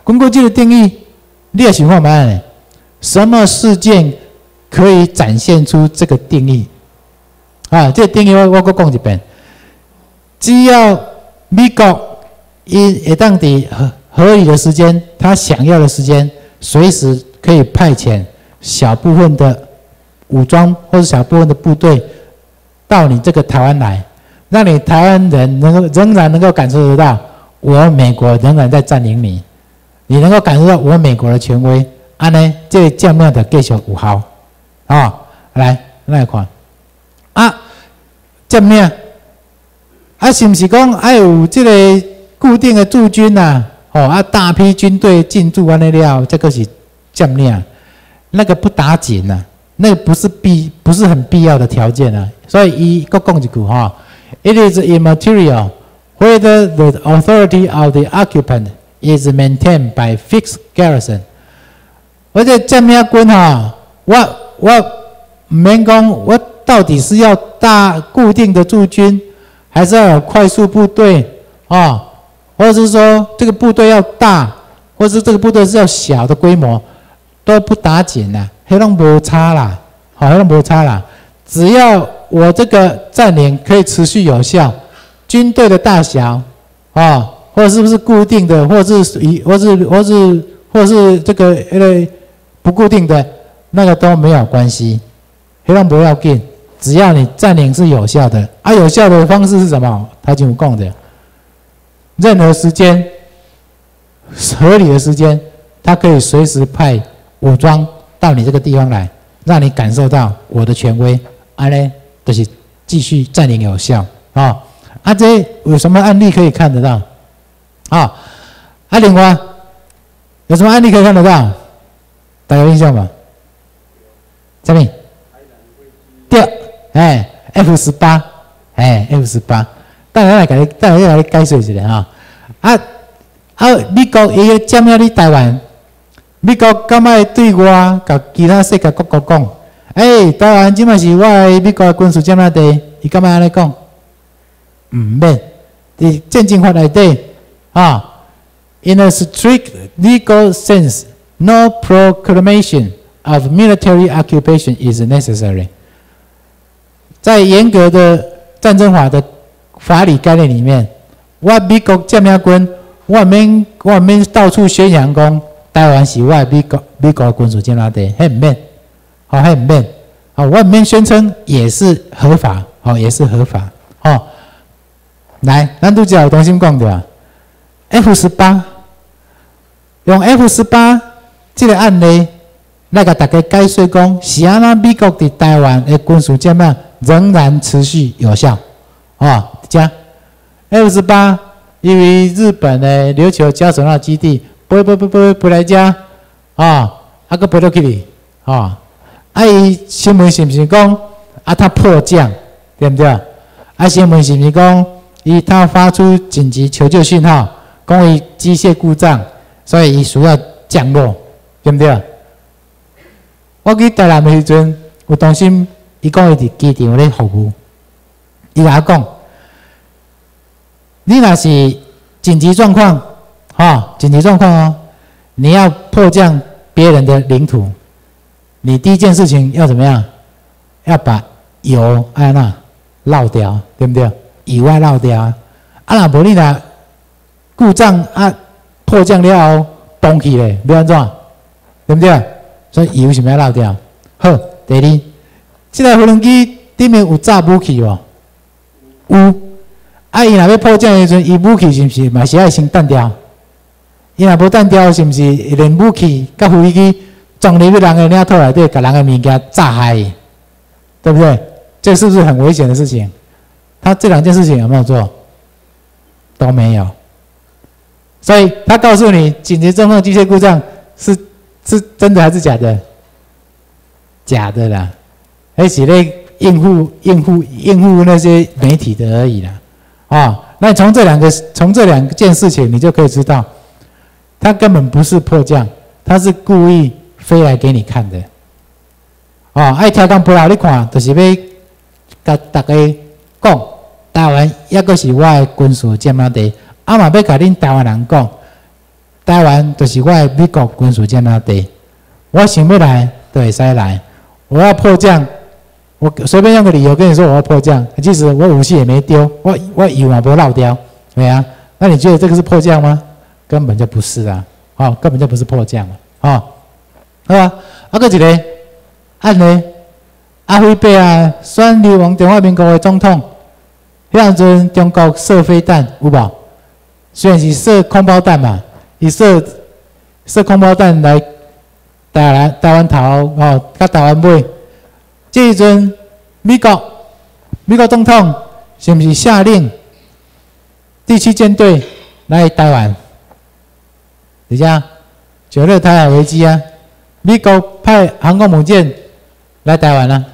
你也想看嘛呢？什么事件可以展现出这个定义？这个定义我再讲一遍，只要美国伊会当伫合理的时间，他想要的时间，随时可以派遣小部分的武装或者小部分的部队到你这个台湾来，让你台湾人仍然能够感受得到，我美国仍然在占领你，你能够感受到我美国的权威，安尼这个占领就继续有效。来看占领是不是讲还有这个固定的驻军大批军队进驻安尼了，这个是占领，那个不打紧那个不是很必要的条件所以伊佫讲一句，It is immaterial whether the authority of the occupant is maintained by fixed garrison。我这占领军我唔免讲，我到底是要固定的驻军，还是要有快速部队或者是说这个部队要大，或是这个部队是要小的规模，都不打紧黑龙无差啦，好，黑龙无差啦。只要我这个占领可以持续有效，军队的大小啊，或者是不是固定的，或是这个不固定的，那个都没有关系，黑龙不要紧，只要你占领是有效的啊，有效的方式是什么？他就有讲的，任何时间合理的时间，他可以随时派武装到你这个地方来，让你感受到我的权威，呢就是继续占领有效啊。这有什么案例可以看得到？另外有什么案例可以看得到？大家有印象吗？什么？对，F18， F18， 等下来解释一下美国伊要占领你台湾，美国敢会对我甲其他世界各国讲？台湾即嘛是我的美国的军事占领地，伊敢会安尼讲？唔免，伫战争法内底in a strict legal sense, no proclamation of military occupation is necessary. 在严格的战争法的法理概念里面，我美国占领军，我免到处宣扬讲台湾是我的美国军事占领地，迄唔免，迄唔免，我唔免宣称也是合法，也是合法，来，咱拄则有同心讲的 F18， 用 F18 这个案例来甲大家解说讲，是安怎美国伫台湾的军事占领仍然持续有效。这 F18 因为日本的琉球交手那基地飞来遮，个飞落去哩，伊新闻是不是讲他迫降，对不对？新闻是不是讲？他发出紧急求救讯号，讲伊机械故障，所以伊需要降落，对不对？我去台南的时阵，有同心，伊讲伊伫机场咧服务，伊甲我讲，你若是紧急状况，紧急状况你要迫降别人的领土，你第一件事情要怎么样？要把油安那绕掉，对不对？油啊漏掉若无你若故障迫降了后崩去咧，要安怎？对不对？所以油是要漏掉。好，第二，这台无人机顶面有炸武器无？有。伊若要迫降的时阵，伊武器是不是嘛是爱先弹掉？伊若无弹掉，是不是连武器甲飞机撞入去人的领土内底，甲人的物件炸害？对不对？这是不是很危险的事情？他这两件事情有没有做？都没有。所以他告诉你，紧急状况机械故障是真的还是假的？假的啦，而且咧应付那些媒体的而已啦。那从这两件事情，你就可以知道，他根本不是迫降，他是故意飞来给你看的。爱跳江不老，你看，就是要甲大家讲，台湾抑阁是我的军事占领地，嘛要甲恁台湾人讲，台湾就是我的美国军事占领地，我想要来就会使来，我要迫降，我随便用个理由跟你说我要迫降，其实我武器也没丢，我油也没漏掉，对啊？那你觉得这个是迫降吗？根本就不是啊，根本就不是迫降啊，好啊，还有一个案例。阿辉伯选流亡中华民国的总统，迄阵中国射飞弹有无？虽然是射空包弹嘛，伊射空包弹来台湾头甲台湾尾。这一阵美国总统是不是下令第7舰队来台湾？等下9日台海危机啊，美国派航空母舰来台湾啊。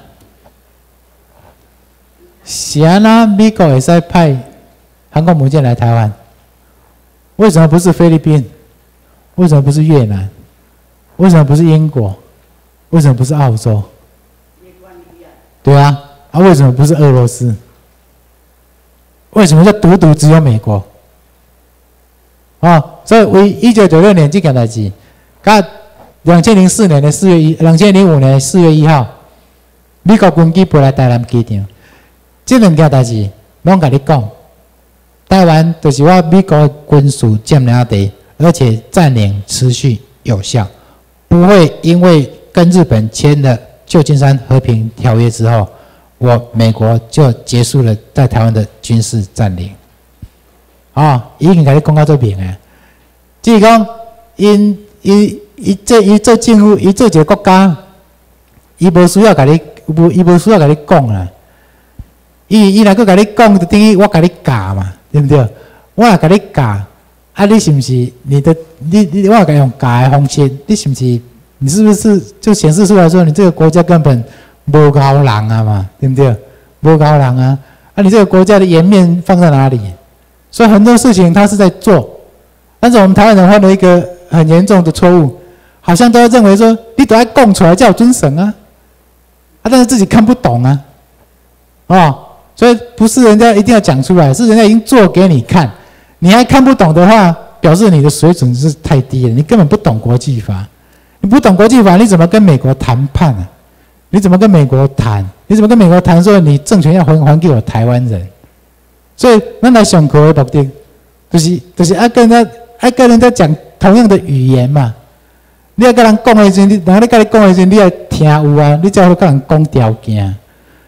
是安那美国会使派航空母舰来台湾？为什么不是菲律宾？为什么不是越南？为什么不是英国？为什么不是澳洲？对啊，为什么不是俄罗斯？为什么就独只有美国？所以为1996年这件代志，甲 2004年的2005年4月1号，美国军机飞来台南机场，这两件代志拢甲你讲，台湾就是我美国军事占领地，而且占领持续有效，不会因为跟日本签了旧金山和平条约之后，美国就结束了在台湾的军事占领。已经甲你讲到这明诶，即是讲伊做政府，伊做一个国家，伊无需要甲你讲啦。伊若阁甲你讲，就等于我甲你教嘛，对不对？我若甲你教，你是不是我甲用教的方式，你是不是？你是不是就显示出来说，你这个国家根本无够人啊嘛，对不对？无够人啊！你这个国家的颜面放在哪里？所以很多事情他是在做，但是我们台湾人犯了一个很严重的错误，好像都要认为说你都要供出来叫尊神啊，但是自己看不懂啊，所以不是人家一定要讲出来，是人家已经做给你看，你还看不懂的话，表示你的水准是太低了，你根本不懂国际法，你不懂国际法，你怎么跟美国谈判啊？你怎么跟美国谈？你怎么跟美国谈说你政权要还给我台湾人？所以，咱来上课的目的，就是要跟人家讲同样的语言嘛。你要跟人讲的时候，人家跟你讲的时候，你要听有啊，你才会跟人讲条件。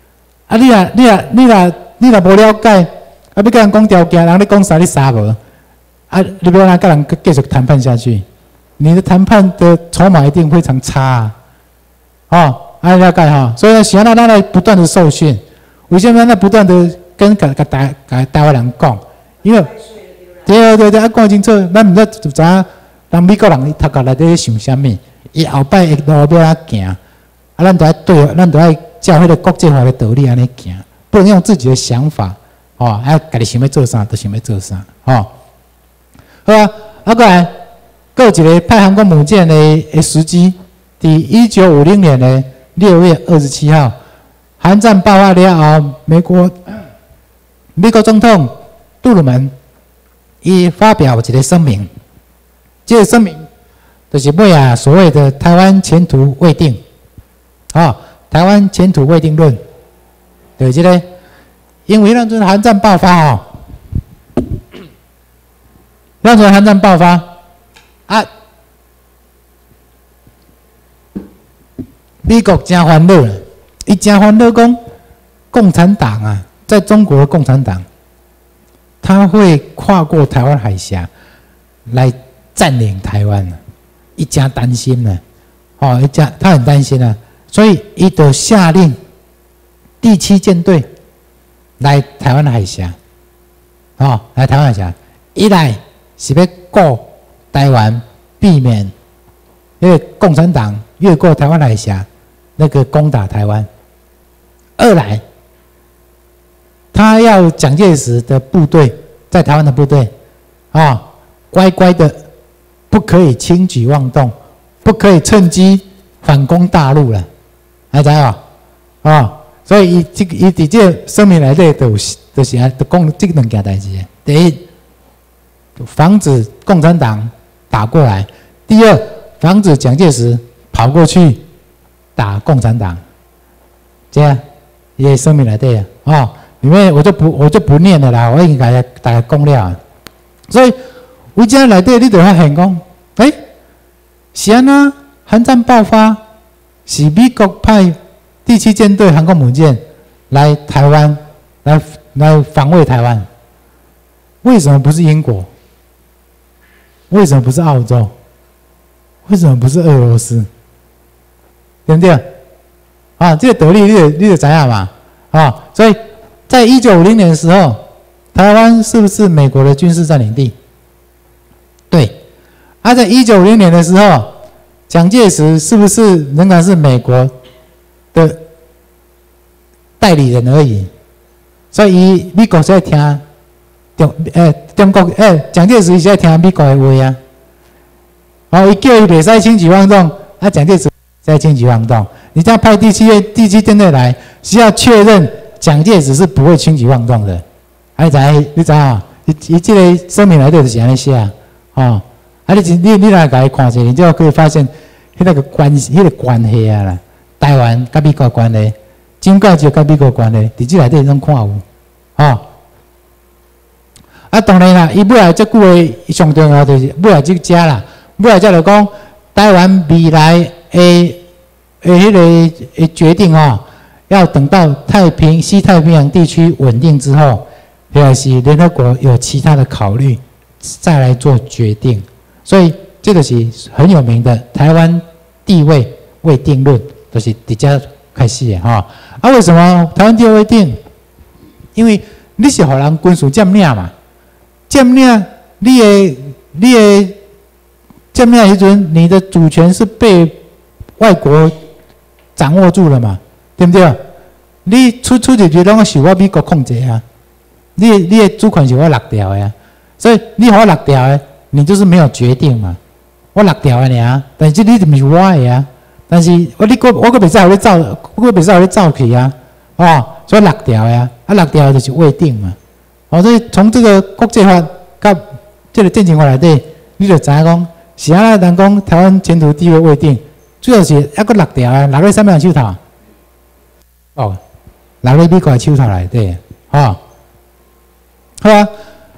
你若无了解，要跟人讲条件，人你讲啥你啥无？你不要跟人继续谈判下去，你的谈判的筹码一定非常差了解所以想要咱来不断的受训，为什么咱不断的跟台湾人讲？因为对，讲清楚，咱唔知就知影，人美国人头壳内底想啥物，伊后摆会路要哪行？咱都要照迄个国际化的道理安尼行，不能用自己的想法家己想要做啥就想要做啥好啊，过来，还有一个派航空母舰的时机，在1950年的6月27号，韩战爆发了后，美国总统杜鲁门伊发表一个声明，这个声明就是尾所谓的台湾前途未定，台湾前途未定论，就是这个，因为那阵韩战爆发美国真烦恼了，伊真烦恼讲共产党在中国的共产党，他会跨过台湾海峡来占领台湾伊真担心他很担心所以伊就下令第7舰队来台湾海峡，来台湾海峡，一来是要顾台湾，避免因为共产党越过台湾海峡那个攻打台湾；二来，他要蒋介石的部队在台湾的部队乖乖的，不可以轻举妄动，不可以趁机反攻大陆了，知道所以伊伫这个声明内底就是讲这两件代志。第一，防止共产党打过来；第二，防止蒋介石跑过去打共产党。这样也声明内底里面我就不念了啦，我已经大家讲了。所以为这内底你就发现讲，是安怎韩战爆发，是美国派第7舰队航空母舰来台湾，来防卫台湾。为什么不是英国？为什么不是澳洲？为什么不是俄罗斯？对不对？这个道理你就知道嘛。所以在1950年的时候，台湾是不是美国的军事占领地？对。在1950年的时候，蒋介石是不是仍然是美国的代理人而已？所以美国是在听中国蒋介石是在听美国的话伊叫伊袂使轻举妄动，蒋介石在轻举妄动。你这样派第7舰队来，是要确认蒋介石是不会轻举妄动的。你知道伊这个声明内底就是安尼写你来甲伊看一下，你就可以发现， 迄个关系，迄个关系啊啦，台湾甲美国关系，真够就甲美国关系，伫即内底拢看有，吼。啊，当然啦，伊尾来遮久诶，上重要就是尾来即只啦，尾来遮就讲台湾未来诶迄个决定哦，要等到西太平洋地区稳定之后，或是联合国有其他的考虑，再来做决定。所以这个是很有名的，台湾地位未定论，就是伫遮开始的哈。啊，为什么台湾地位未定？因为你是互人军事占领嘛。占领，你的占领时阵，你的主权是被外国掌握住了嘛？对不对？你出入就拢是我美国控制啊！你的主权是我落掉的啊，所以你互我落掉的，你就是没有决定嘛。我落掉的尔，但是你就不是我的啊。但是我个袂使互你走，我袂使互你走去啊！哦，所以落掉的啊，落掉的就是未定嘛。哦，所以从这个国际法甲这个战争法内底，你就知影讲，是安那人讲台湾前途地位未定，主要是一个落条啊，落在什么人手头？哦，落在美国的手头内底，吼，好啊。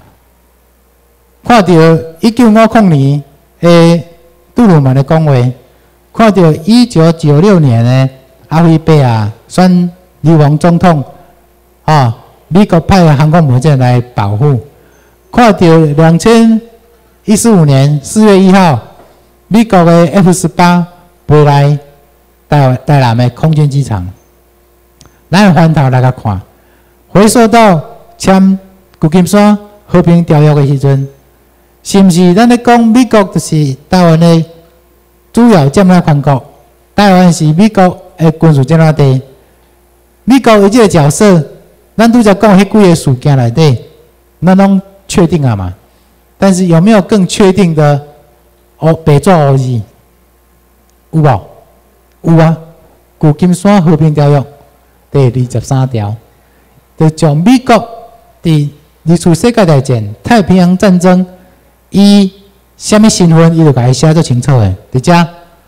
看到1950年的杜鲁门的讲话，看到1996年的阿菲贝亚选流亡总统，啊。美国派的航空母舰来保护，看到2015年4月1号，美国的 F-18飞来台南的空军机场，咱翻头来甲看，回溯到签旧金山和平条约的时阵，是毋是咱咧讲美国就是台湾的主要占领权国，台湾是美国的军事占领地，美国有这个角色。咱拄则讲迄几个事件内底，咱拢确定啊嘛。但是有没有更确定的白纸黑字？有无？有啊。旧金山和平条约第23条，就将美国伫二次世界大战、太平洋战争，伊什么身份，伊就甲伊写做清楚诶。伫遮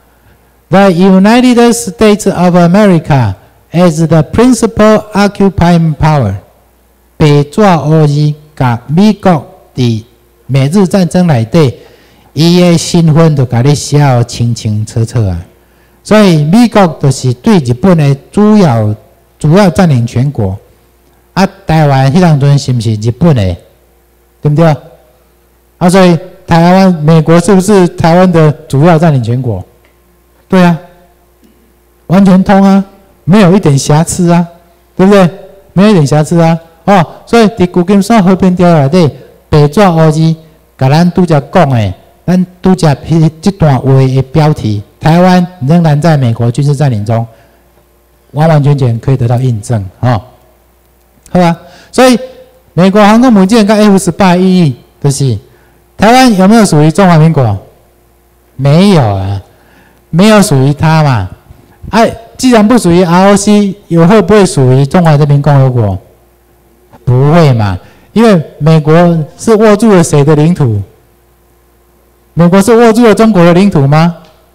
，The United States of America。As the principal occupying power， 白纸黑字甲美国伫美日战争内底，伊的身份就甲你写得清清楚楚啊。所以美国就是对日本的主要占领全国，啊，台湾迄当阵是不是日本的？对不对？啊，所以台湾美国是不是台湾的主要占领全国？对啊，完全通啊。没有一点瑕疵啊，对不对？没有一点瑕疵啊，哦，所以伫旧金山和平条约内底，白纸黑字，甲咱拄则讲的，咱拄则这段话的标题，台湾仍然在美国军事占领中，完完全全可以得到印证，哦，好吧？所以美国航空母舰跟 F-18的意义，就是台湾有没有属于中华民国？没有啊，没有属于它嘛，哎。既然不属于 ROC， 有会不会属于中华人民共和国？不会嘛，因为美国是握住了谁的领土？美国是握住了中国的领土吗？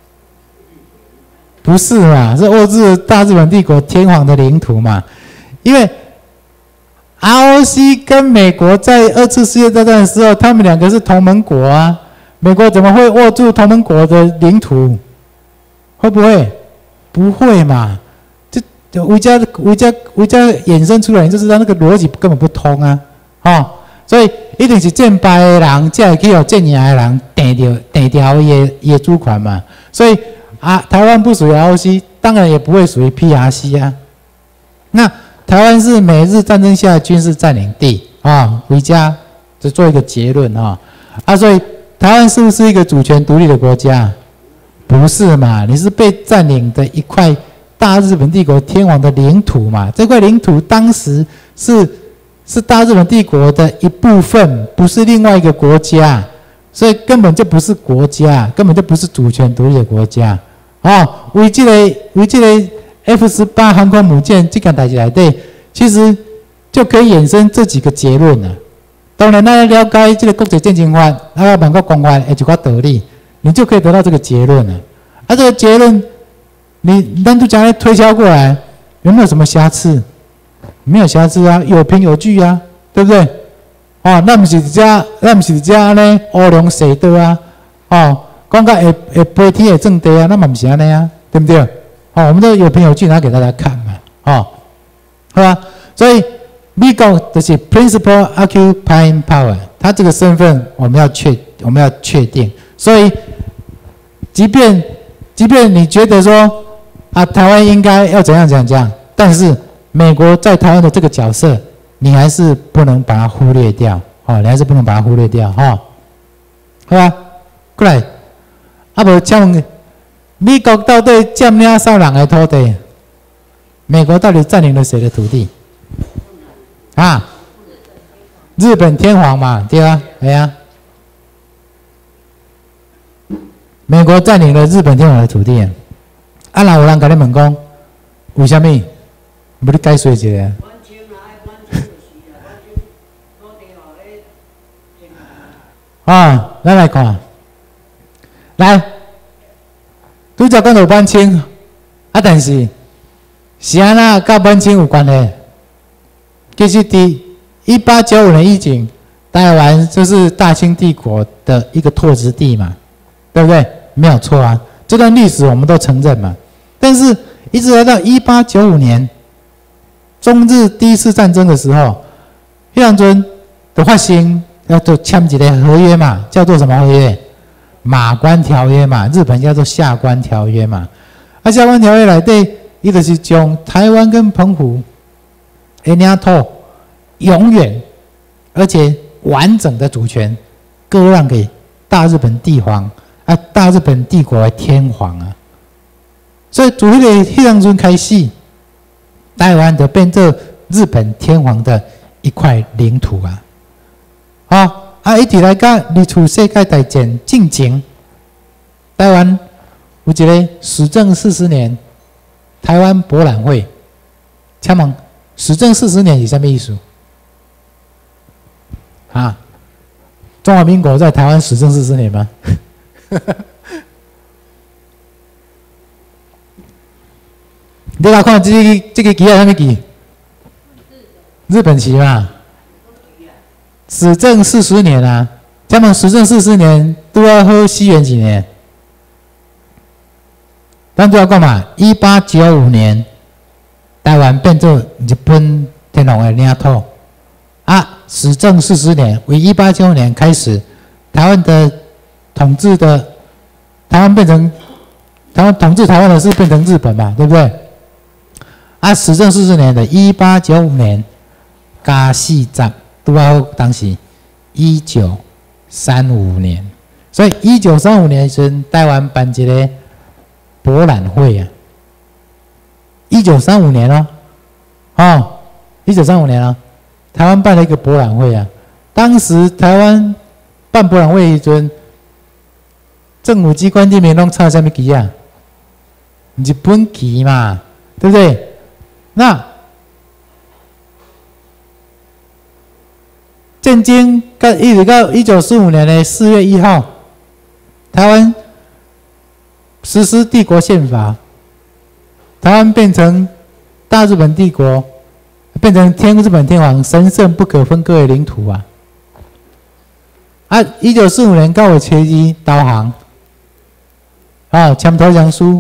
不是嘛，是握住了大日本帝国天皇的领土嘛。因为 ROC 跟美国在2次世界大战的时候，他们两个是同盟国啊，美国怎么会握住同盟国的领土？会不会？不会嘛？这维加衍生出来，你就知道那个逻辑根本不通啊！哦，所以一定是战败的人才会去有战赢的人定掉野主权嘛。所以啊，台湾不属于 ROC， 当然也不会属于 PRC 啊。那台湾是美日战争下的军事占领地啊，维加就做一个结论啊。所以台湾是不是一个主权独立的国家？不是嘛？你是被占领的一块大日本帝国天皇的领土嘛？这块领土当时是大日本帝国的一部分，不是另外一个国家，所以根本就不是国家，根本就不是主权独立的国家。为这个 F-18航空母舰这件代志内底，其实就可以衍生这几个结论了。当然，大家了解这个国际战争法，还有万国公法的一寡道理。你就可以得到这个结论了。 这个结论，咱都将来推销过来，有没有什么瑕疵？没有瑕疵啊，有凭有据啊，对不对？哦，那不是这呢，乌龙蛇道啊，哦，讲到会飞天的正地啊，那嘛不是安尼啊，对不对？哦，我们都有凭有据拿给大家看嘛，哦，好吧？所以美国就是 principal occupying power， 它这个身份我们要确定。所以，即便你觉得说啊，台湾应该要怎样，但是美国在台湾的这个角色，你还是不能把它忽略掉，哦，你还是不能把它忽略掉，哈，好吧？过来，无请美国到底占领少人的土地？美国到底占领了谁的土地？啊，日本天皇嘛，对啊，哎呀，美国占领了日本天皇的土地。啊，若有人甲你问讲，为什么？不你解说一下。啊，咱来看，来，拄则讲到满清，啊，但是是安那甲满清有关系？其实伫1895年以前，台湾就是大清帝国的一个拓殖地嘛，对不对？没有错啊，这段历史我们都承认嘛。但是，一直来到1895年，中日第一次战争的时候，迄当阵的发生，要做签一个合约嘛，叫做什么合约？马关条约嘛，日本叫做下关条约嘛。啊，下关条约内底，伊就是将台湾跟澎湖的领土永远而且完整的主权割让给大日本帝皇啊，大日本帝国的天皇啊。所以从迄当阵开始，台湾就变做日本天皇的一块领土啊。一直来到二次世界大战进前，台湾有一个始政40年台湾博览会。请问始政40年是什么意思？啊，中华民国在台湾始政40年吗？你来看这个旗啊，什么旗？日本旗嘛。始政40年啊，他们始政40年都要喝西元几年？咱都要干嘛？1895年，台湾变做日本天皇的领土啊。始政40年，为1895年开始，台湾的统治的，台湾统治台湾的是变成日本嘛，对不对？啊，始政40年的1895年加4十。拄好当时1935年，所以1935年时台湾办一个博览会啊。1935年1935年哦，台湾办了一个博览会啊。当时台湾办博览会时，政府机关里面拢插什么旗啊？日本旗嘛，对不对？那战争一直到1945年的4月1号，台湾实施帝国宪法，台湾变成大日本帝国，变成日本天皇神圣不可分割的领土啊！1945年9月7日投降，签投降书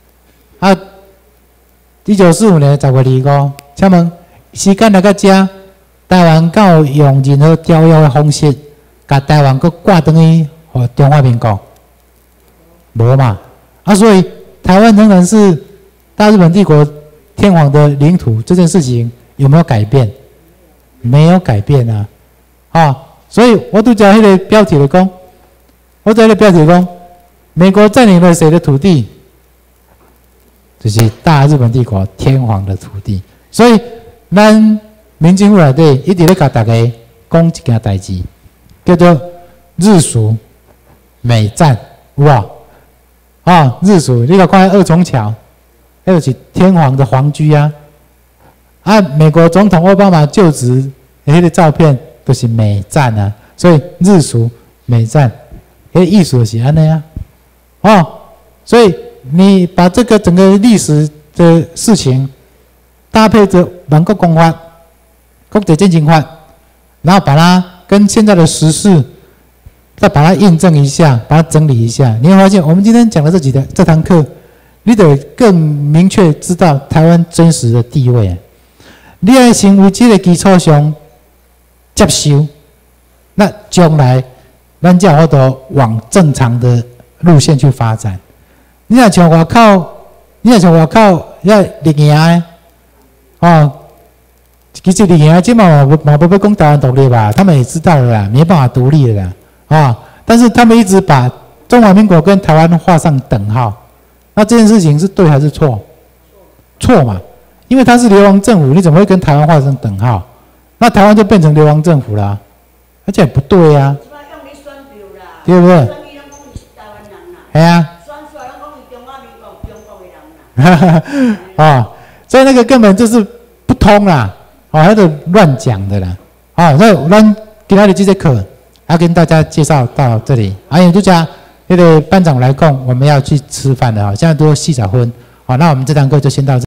1945年10月25，请问时间来到这？台湾敢有用任何条约的方式，把台湾佮挂等于和中华民国？无嘛？所以台湾仍然是大日本帝国天皇的领土，这件事情有没有改变？没有改变啊！所以我都讲迄个标题的讲，美国占领了谁的土地？就是大日本帝国天皇的土地。所以咱民政府内底一直咧甲大家讲一件代志，叫做日属美战，有无？日属，你甲看二重桥，那就是天皇的皇居啊。美国总统奥巴马就职的迄个照片，都是美战啊。所以日属美战，迄个意思就是安尼啊。所以你把这个整个历史的事情搭配着万国公法、国际践行法，然后把它跟现在的时事再把它验证一下，把它整理一下，你会发现我们今天讲的这堂课，你得更明确知道台湾真实的地位。你要成为这个基础上接受，那将来咱才有法度往正常的路线去发展。你若像外口要立营的，哦，其实立营的即嘛不要讲台湾独立吧，他们也知道了啦，没办法独立了啦，啊，但是他们一直把中华民国跟台湾画上等号，那这件事情是对还是错？错嘛。因为他是流亡政府，你怎么会跟台湾画上等号？那台湾就变成流亡政府了，而且不对呀、对不对？哎呀，哦，所以那个根本就是不通啦，哦，那个乱讲的啦，哦，那咱今天的这节课要跟大家介绍到这里，还有就讲那个班长来讲，我们要去吃饭了啊，现在都细早婚，好，那我们这堂课就先到这里。